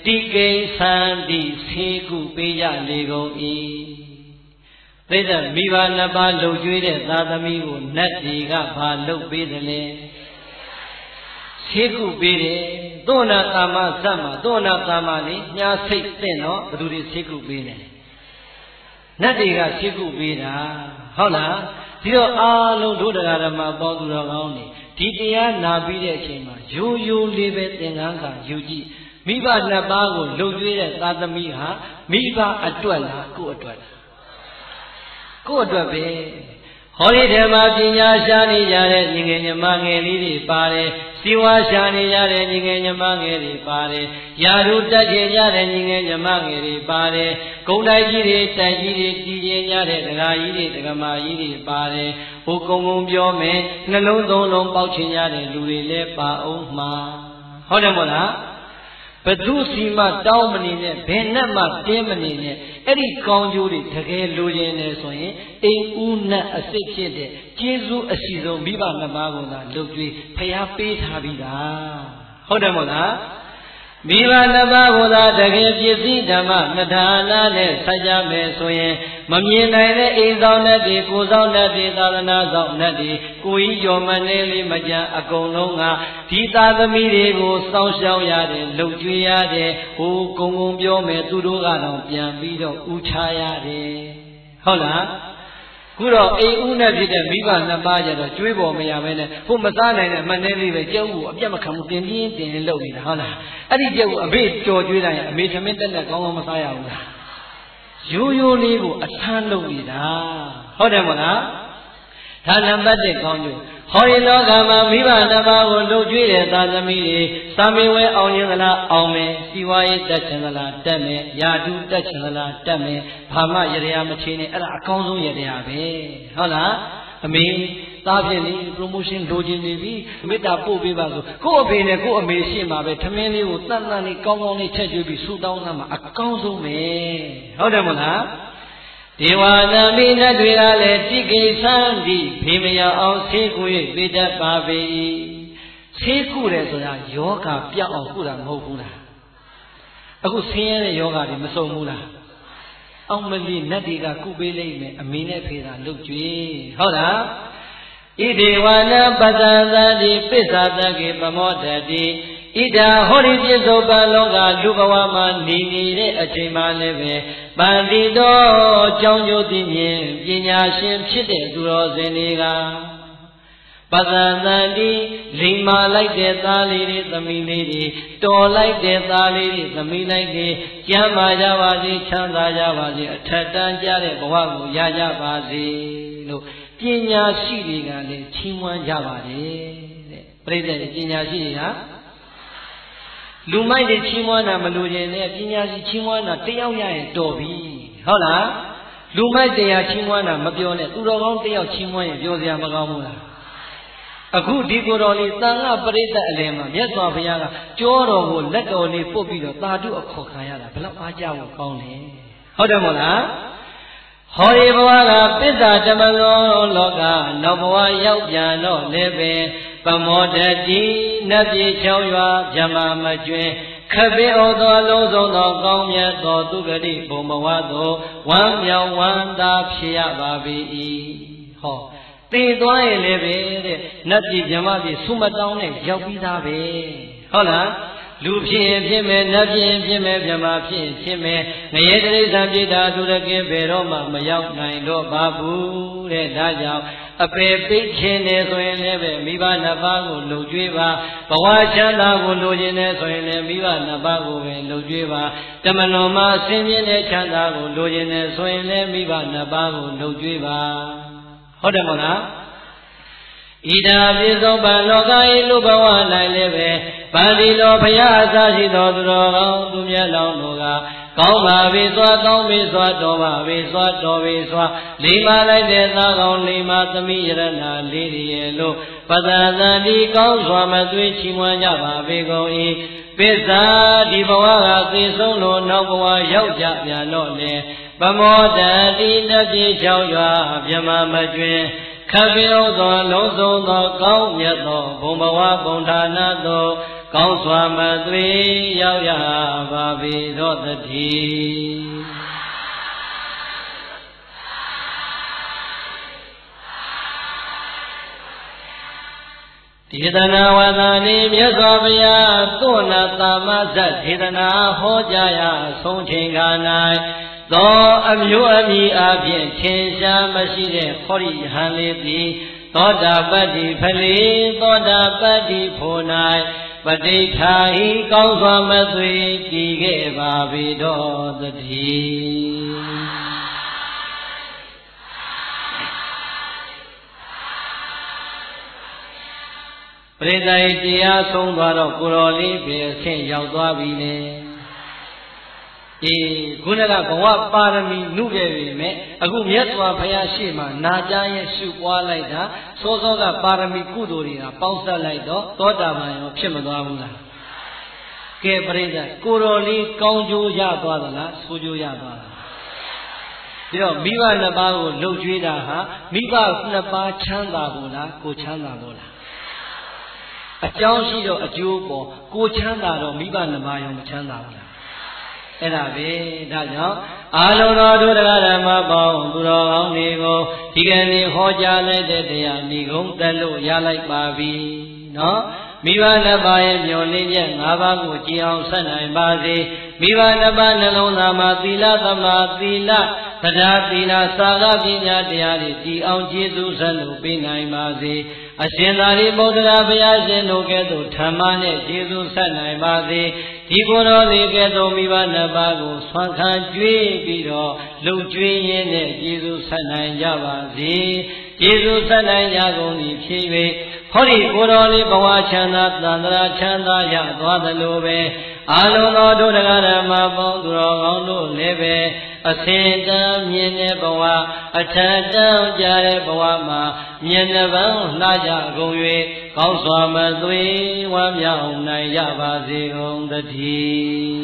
တိကိသန္တိဆေကုပေးကြလေကုန်၏သိတဲ့မိဘနှစ်ပါးလှုပ်ကြွေးတဲ့သာသမီကိုနတ်တွေကဘာလှုပ်ပေးတယ်လဲဆေကုပေးတယ်သောနာကာမဇတ်မှာသောနာကာမလေးညာစိတ်တဲ့တော့ဘယ်သူတွေဆေကုပေးတယ်နတ်တွေကဆေကုပေးတာဟုတ်လားဒီတော့အားလုံးဒုဒကာဓမ္မပေါသူတော်ကောင်းနေဒီတရားနာပြီးတဲ့အချိန်မှာရိုးရိုးလေးပဲသင်္ကန်းကယူကြည့်မိဘနှစ်ပါးကိုလှုပ်ကြွေးတဲ့သာသမီဟာမိဘအတွက်လားကိုယ့်အတွက်လားကိုယ့်အတွက်ပဲဟောဒီထဲမှာပညာရှားနေကြတဲ့ညီငယ်ညီမငယ်လေးတွေပါတယ်စီဝါရှားနေကြတဲ့ညီငယ်ညီမငယ်တွေပါတယ်ယာရုတက်ကျင်ကြတဲ့ညီငယ်ညီမငယ်တွေပါတယ်ဂုံတိုက်ကြီးတွေတိုက်ကြီးတွေတည်ကျင်ကြတဲ့ဒကာကြီးတွေဒကာမကြီးတွေပါတယ်ဟိုကုံကုံပြောမယ်နှလုံးသုံးလုံးပေါက်ချင်ကြတဲ့လူတွေလည်းပါအောင်မှာဟုတ်တယ်မို့လားဘသူစီမတောင်းမနေနဲ့ဘယ်နဲ့မှတင်းမနေနဲ့အဲ့ဒီကောင်းကျိုးတွေတကယ်လိုချင်တယ်ဆိုရင်အိမ်ဦးနဲ့အစစ်ဖြစ်တဲ့ကျေးဇူးအရှိဆုံးမိဘနှစ်ပါးကသာလုပ်ကြွေးဖျားပေးထားပြီးသားဟုတ်တယ်မို့လားမိဘနှစ်ပါးကသာတကယ်ပစ္စည်းဓမ္မနှစ်ဌာနနဲ့ဆက်ကြမယ်ဆိုရင်မမြင်နိုင်တဲ့အိမ်ဆောင်နဲ့တွေကိုယ်ဆောင်နဲ့ဒီသာသနာဆောင်နဲ့ဒီကိုကြီးကျော်မနေလေးမကြအကုန်လုံးကဒီသာသမီတွေကိုစောင့်ရှောက်ရတယ်လှုပ်ကြွေးရတယ်ဟိုကုံကုံပြောမယ်သူတို့ကတော့ပြန်ပြီးတော့ဥချရတယ်ဟုတ်လားခုတော့အိမ်ဦးနဲ့ဖြစ်တဲ့မိဘနှစ်ပါးကျတော့ကျွေးပေါ်မရဘဲနဲ့ဟိုမစားနိုင်တဲ့မနေလေးပဲကြောက်ကိုအပြတ်မခံဘူးတင်းတင်းတင်းလှုပ်နေတာဟုတ်လားအဲ့ဒီကြောက်ကိုအမေကြော်ကျွေးတိုင်းအမေသမင်းတက်နဲ့ကောင်းကောင်းမစားရဘူးလားရိုးရိုးလေးကိုအထမ်းလုပ်နေတာဟုတ်တယ်မလားဒါနံပါတ်တစ်ကောင်းကျိုးဟောဒီလောကမှာမိဘနှစ်ပါးကိုလှုပ်ကြွေးတဲ့သာသမီတွေစာမေဝဲအောင်ရင်သလားအောင်မယ်စီဝါရေးတက်ချင်သလားတက်မယ်ယာတုတက်ချင်သလားတက်မယ်ဘာမှရရမချင်းနဲ့အဲ့ဒါအကောင်းဆုံးရရပဲဟုတ်လားအမေသားဖြစ်နေ promotion လိုချင်နေပြီမေတ္တာပို့ပေးပါဆိုကိုယ့်အဖေနဲ့ကိုယ့်အမေရှင်းမှာပဲထမင်းလေးကိုတန်တန်လေးကောင်းကောင်းလေးချက်ကျွေးပြီးဆူတောင်းတာမှာအကောင်းဆုံးပဲဟုတ်တယ်မလားဒေဝနာမိနတ်တွေကလည်းတိကိသန္တိဖေမယအောင်ဆေးကု၍ပြတတ်ပါပေဆေးကုတယ်ဆိုတာယောဂပြောက်အောင်ကုတာမဟုတ်ဘူးလားအခုဆင်းရဲတဲ့ယောဂတွေမစုံဘူးလားအောင်မလီနတ်တွေကကုပေးလိမ့်မယ်အမေနဲ့ဖေသာလုတ်ကြွေဟုတ်လားဣဒေဝနာပတ္တသတိပစ္ဆာတကေပမောတတိဣဒာဟောဒီပြစ္ဆုတ်ပလောကလူဘဝမှာနေနေတဲ့အချိန်မှလည်းပဲပန္တိတော်ကြောင်းကျိုးသိမြင်ပညာရှင်ဖြစ်တဲ့သူတော်စင်တွေကပတ္တသတိလိမ္မာလိုက်တဲ့သားလေးတွေသမီးလေးတွေတော်လိုက်တဲ့သားလေးတွေသမီးလိုက်တွေကျမ်းမာကြပါစေချမ်းသာကြပါစေအထက်တန်းကြတဲ့ဘဝကိုရကြပါစေလို့ပညာရှိတွေကလည်းချီးမွမ်းကြပါတယ်တဲ့ပြိဿရဲ့ပညာရှိတွေဟာလူမိုက်တွေချီးမွမ်းတာမလို့ခြင်းနဲ့ပညာရှိချီးမွမ်းတာတယောက်ရရင်တော်ပြီဟုတ်လားလူမိုက်တရားချီးမွမ်းတာမပြောနဲ့သူတော်ကောင်းတယောက်ချီးမွမ်းရင်ပြောစရာမကောင်းဘူးလားအခုဒီကိုယ်တော်လေးသံဃာပရိသတ်အလယ်မှာမြတ်စွာဘုရားကကြောတော်ကိုလက်တော်လေးပုတ်ပြီးတော့သာဓုအခေါ်ခံရတာဘယ်လောက်အားကြဖို့ကောင်းလဲဟုတ်တယ်မို့လားဟောဒီဘဝကပစ္စာဓမ္မလောကနောက်ဘဝရောက်ပြန်တော့လည်းပဲပမောတတိနတ်ပြည်ချောင်းရွာဗြဟ္မာမကျွင်ခပိဩသောလုံးစုံသောကောင်းမြတ်သောသူဂတိဘုံဘဝသို့ဝမ်းမြောက်ဝမ်းသာဖြစ်ရပါ၏ဟောသိသွားရင်လည်းပဲတဲ့နတ်ပြည်ဗြဟ္မာပြည်ဆုမတောင်းနဲ့ရောက်ပြီးသားပဲဟုတ်လားလူဖြစ်ရင်ဖြစ်မယ်နတ်ဖြစ်ရင်ဖြစ်မယ်ဗြဟ္မာဖြစ်ရင်ဖြစ်မယ်ငရေတိရစ္ဆာန်ပြိတာသူရကင်းဘယ်တော့မှမရောက်နိုင်တော့ပါဘူးတဲ့ဒါကြောင့်အပေပိတ်ခြင်းနေဆိုရင်လည်းပဲမိဘနှစ်ပါးကိုလှုပ်ကြွေးပါဘဝချမ်းသာကိုလိုချင်နေဆိုရင်လည်းမိဘနှစ်ပါးကိုပဲလှုပ်ကြွေးပါတမလွန်မှာဆင်းရဲတဲ့ချမ်းသာကိုလိုချင်နေဆိုရင်လည်းမိဘနှစ်ပါးကိုလှုပ်ကြွေးပါဟုတ်တယ်မဟုတ်လားဣဒာပိသောပန်လောကဤလူဘဝ၌လည်းပဲဗန္ဒီတော်ဘုရားအစရှိသောသူတော်ကောင်းသူမြတ်လောင်းတို့ကကောင်းပါပြီစွာကောင်းပြီစွာတော်ပါပြီစွာတော်ပြီစွာလိမ္မာလိုက်တဲ့သားကောင်းလိမ္မာသမီးရတနာလေးရည်လို့ပဇာသံဒီကောင်းစွာမသွေးချီးမွမ်းကြပါပေကုန်၏ပစ္စာဒီဘဝကသေဆုံးလို့နောက်ဘဝရောက်ကြပြန်တော့လေပမောတတိတပြေချောင်းရွာဗြဟ္မာမကျွင်ခပိဩသောလုံးစုံသောကောင်းမြတ်သောဘုံဘဝဘုံဌာနသို့ကောင်းစွာမသွေရောက်ရပါပေသောတည်းဒေသနာဝသနိမြတ်စွာဘုရားသုဏတာမဇတ်ဒေသနာဟောကြားရာဆုံးချိန်ခါ၌သောအမျိုးအမည်အပြင်ထင်ရှားမရှိတဲ့ခောရိယဟန်လေးသည်သောတာပတ္တိဖလေသောတာပတ္တိဖို့၌ပဋိဌာဟိကောင်းစွာမသွေတည်ခဲ့ပါပေတော်တည်းပရိသတ်တရားဆုံးသွားတော့ကိုတော်လေးပဲအဆင့်ရောက်သွားပြီလေအေးခုနကဘဝပါရမီနုခဲ့ပြီမဲ့အခုမြတ်စွာဘုရားရှေ့မှာနာကြားရဲ့ရှုပွားလိုက်တာစောစောကပါရမီကုသိုလ်တွေကပေါင်းစပ်လိုက်တော့သောတာပန်ရောဖြစ်မသွားဘူးလားကဲပရိသတ်ကိုတော်လေးကောင်းကျိုးရသွားသလားဆိုးကျိုးရသွားလားဒီတော့မိဘနှစ်ပါးကိုလှုပ်ကြွေးတာဟာမိဘနှစ်ပါးချမ်းသာဖို့လားကိုချမ်းသာဖို့လားအကြောင်းရှိတော့အကျိုးပေါ်ကိုချမ်းသာတော့မိဘနှစ်ပါးရောမချမ်းသာဘူးလားအဲ့ဒါပဲဒါကြောင့်အာလုံးတော်တို့တရားဓမ္မပေါင်းသူတော်ကောင်းတွေကိုဒီကနေ့ဟောကြားလိုက်တဲ့တရားဏိဂုံးတက်လို့ရလိုက်ပါပြီနော်မိဘနှစ်ပါးရဲ့မျှော်လင့်ချက်၅ပါးကိုကြည်အောင်ဆက်နိုင်ပါစေမိဘနှစ်ပါးနှလုံးသားမှာသီလသမာသီလတရားသီလစာကပညာတရားတွေကြည်အောင်ကျေးဇူးဆက်လို့ပေးနိုင်ပါစေအရှင်သာရိပုတ္တရာဘုရားရှင်တို့ကဲ့သို့ဓမ္မနဲ့ကျေးဇူးဆက်နိုင်ပါစေဒီကိုယ်တော်လေးကဲ့သို့မိဘနှစ်ပါးကိုဆွမ်းခံကြွေးပြီးတော့လှုပ်ကြွေးရင်းနဲ့ကျေးဇူးဆက်နိုင်ကြပါစေကျေးဇူးဆက်နိုင်ကြကုန်သည်ဖြစ်၍ဟောဒီကိုယ်တော်လေးဘဝချမ်းသာသန္တရာချမ်းသာရသွားသလိုပဲအာလုံးသောဒုဒကဓမ္မပေါင်းသူတော်ကောင်းတို့လည်းပဲအစင်တန်းမြင်တဲ့ဘဝအထက်တန်းကြတဲ့ဘဝမှာမျက်နှာပန်းလှကြကုန်၍ကောင်းစွာမသွေဝမ်းမြောက်နိုင်ကြပါစေကုန်သတည်း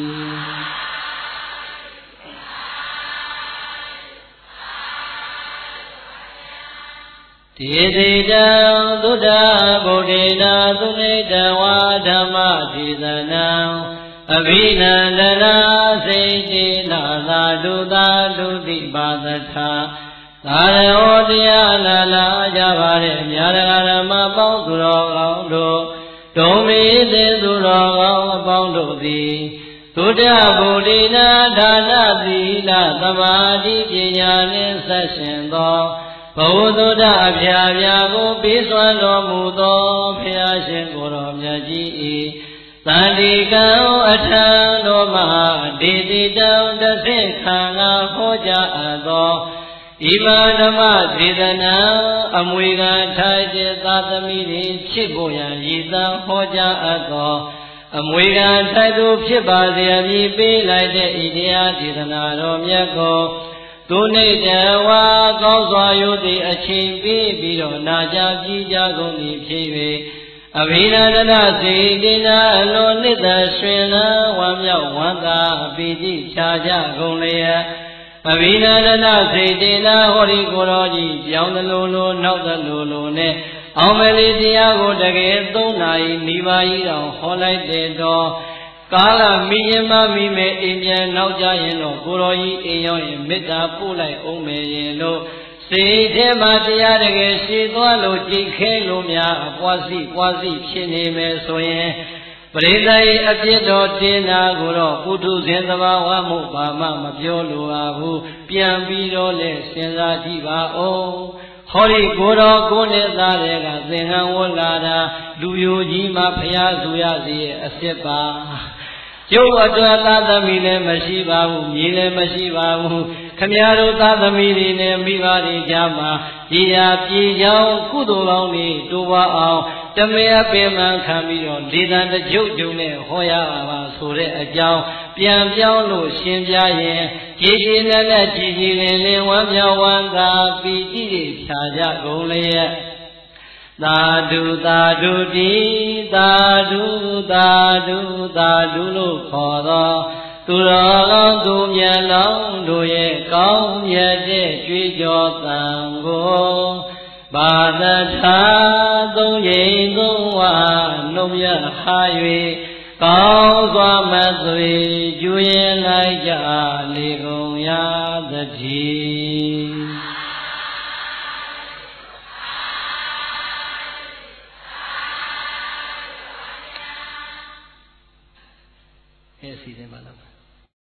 ဒေတိတံသုဒ္ဓဗုဒ္ဓေနာသုနိတဝါဓမ္မဒေသနာအဘိနန္ဒနာစိတ်တိနာသာဒုသာဒုတိပါသထာသာရောတရားနာလာကြပါတဲ့မြတ်ဓမ္မပေါင်းသူတော်ကောင်းတို့ဒုံမီသေသူတော်ကောင်းအပေါင်းတို့သည်သုဒ္ဓဗုဒ္ဓေနာဒါနသီလသမာဓိပညာနှင့်ဆက်ရှင်သောဘဝသုဒ္ဓအဖျာဖျာကိုပေးစွမ်းတော်မူသောဘုရားရှင်ကိုယ်တော်မြတ်ကြီး၏သန္တိကံအထံတော်မှာဒေတိတံတသိခံငါဟောကြားအပ်သောဤပါဓမ္မဒေသနာအမွေခံထိုက်တဲ့သာသမီတွေဖြစ်ပေါ်ရန်ရည်သားဟောကြားအပ်သောအမွေခံထိုက်သူဖြစ်ပါစေအမည်ပေးလိုက်တဲ့ဤတရားဒေသနာတော်မြတ်ကိုသူနေတဝါကောင်းစွာယုသည်အချိန်ပေးပြီးတော့နာကြပြီးကြကုန်သည်ဖြစ်၍အဘိနန္ဒနာစေတိနာအလိုနှစ်သက်ရွှင်လန်းဝမ်းမြောက်ဝမ်းသာပီတိချာကြကုန်လျက်အဘိနန္ဒနာစေတိနာဟောဒီကိုယ်တော်ကြီးပြောင်းသလိုလိုနောက်သလိုလိုနဲ့အောင်မလေးတရားကိုတကယ်သုံးနာရီနိဗ္ဗာန်ကြီးတော်ဟောလိုက်တဲ့တော့ကာလမိရင်မမိမဲ့အိမ်ပြန်နောက်ကြရင်တော့ကိုယ်တော်ကြီးအိမ်ရောက်ရင်မေတ္တာပို့လိုက်အောင်မယ်ရင်လို့စေထဲမှာတရားတကယ်ရှိသွားလို့ကြိတ်ခဲလို့များအပွားစီပွားစီဖြစ်နေမယ်ဆိုရင်ပရိသတ်ရဲ့အပြစ်တော်တင်တာကိုတော့ပုထုဇဉ်သဘာဝမှုဘာမှမပြောလိုပါဘူးပြန်ပြီးတော့လဲစဉ်းစားကြည့်ပါဦးဟောဒီကိုတော်ကိုနဲ့သားတွေကသင်္ကန်းဝတ်လာတာလူယိုကြီးမှဖျားဆူရစီရဲ့အစ်စ်ပါကျုပ်အတွက်သာသမီလည်းမရှိပါဘူးမြေလည်းမရှိပါဘူးခမည်းတော်သာသမီတွေနဲ့မိဘတွေကြားမှာဒီရာပြေချောင်းကုသိုလ်ကောင်းတွေတိုးပွားအောင်တမယပင်မှန်ခံပြီးတော့လေတံတကြုတ်ကြုံနဲ့ဟောရပါဆိုတဲ့အကြောင်းပြန်ပြောင်းလို့ရှင်းပြရင်ကြည်ကြည်နဲ့နဲ့ကြည်ကြည်လင်လင်ဝမ်းမြောက်ဝမ်းသာပီတိတွေဖြာကြကုန်လျက်သာဓုသာဓုတိသာဓုသာဓုသာဓုလို့ခေါ်သောသူတော်ကောင်းသူမြတ်လောင်းတို့ရဲ့ကောင်းမြတ်တဲ့ကြွေးကြော်သံကိုဘာသာသာသုံးရင်သုံးဝနှုတ်ရဟာ၍ကောင်းစွာမသွေကျွေးလိုက်ကြလေကုန်ရသတည်းအဲစီစဉ်ပါလား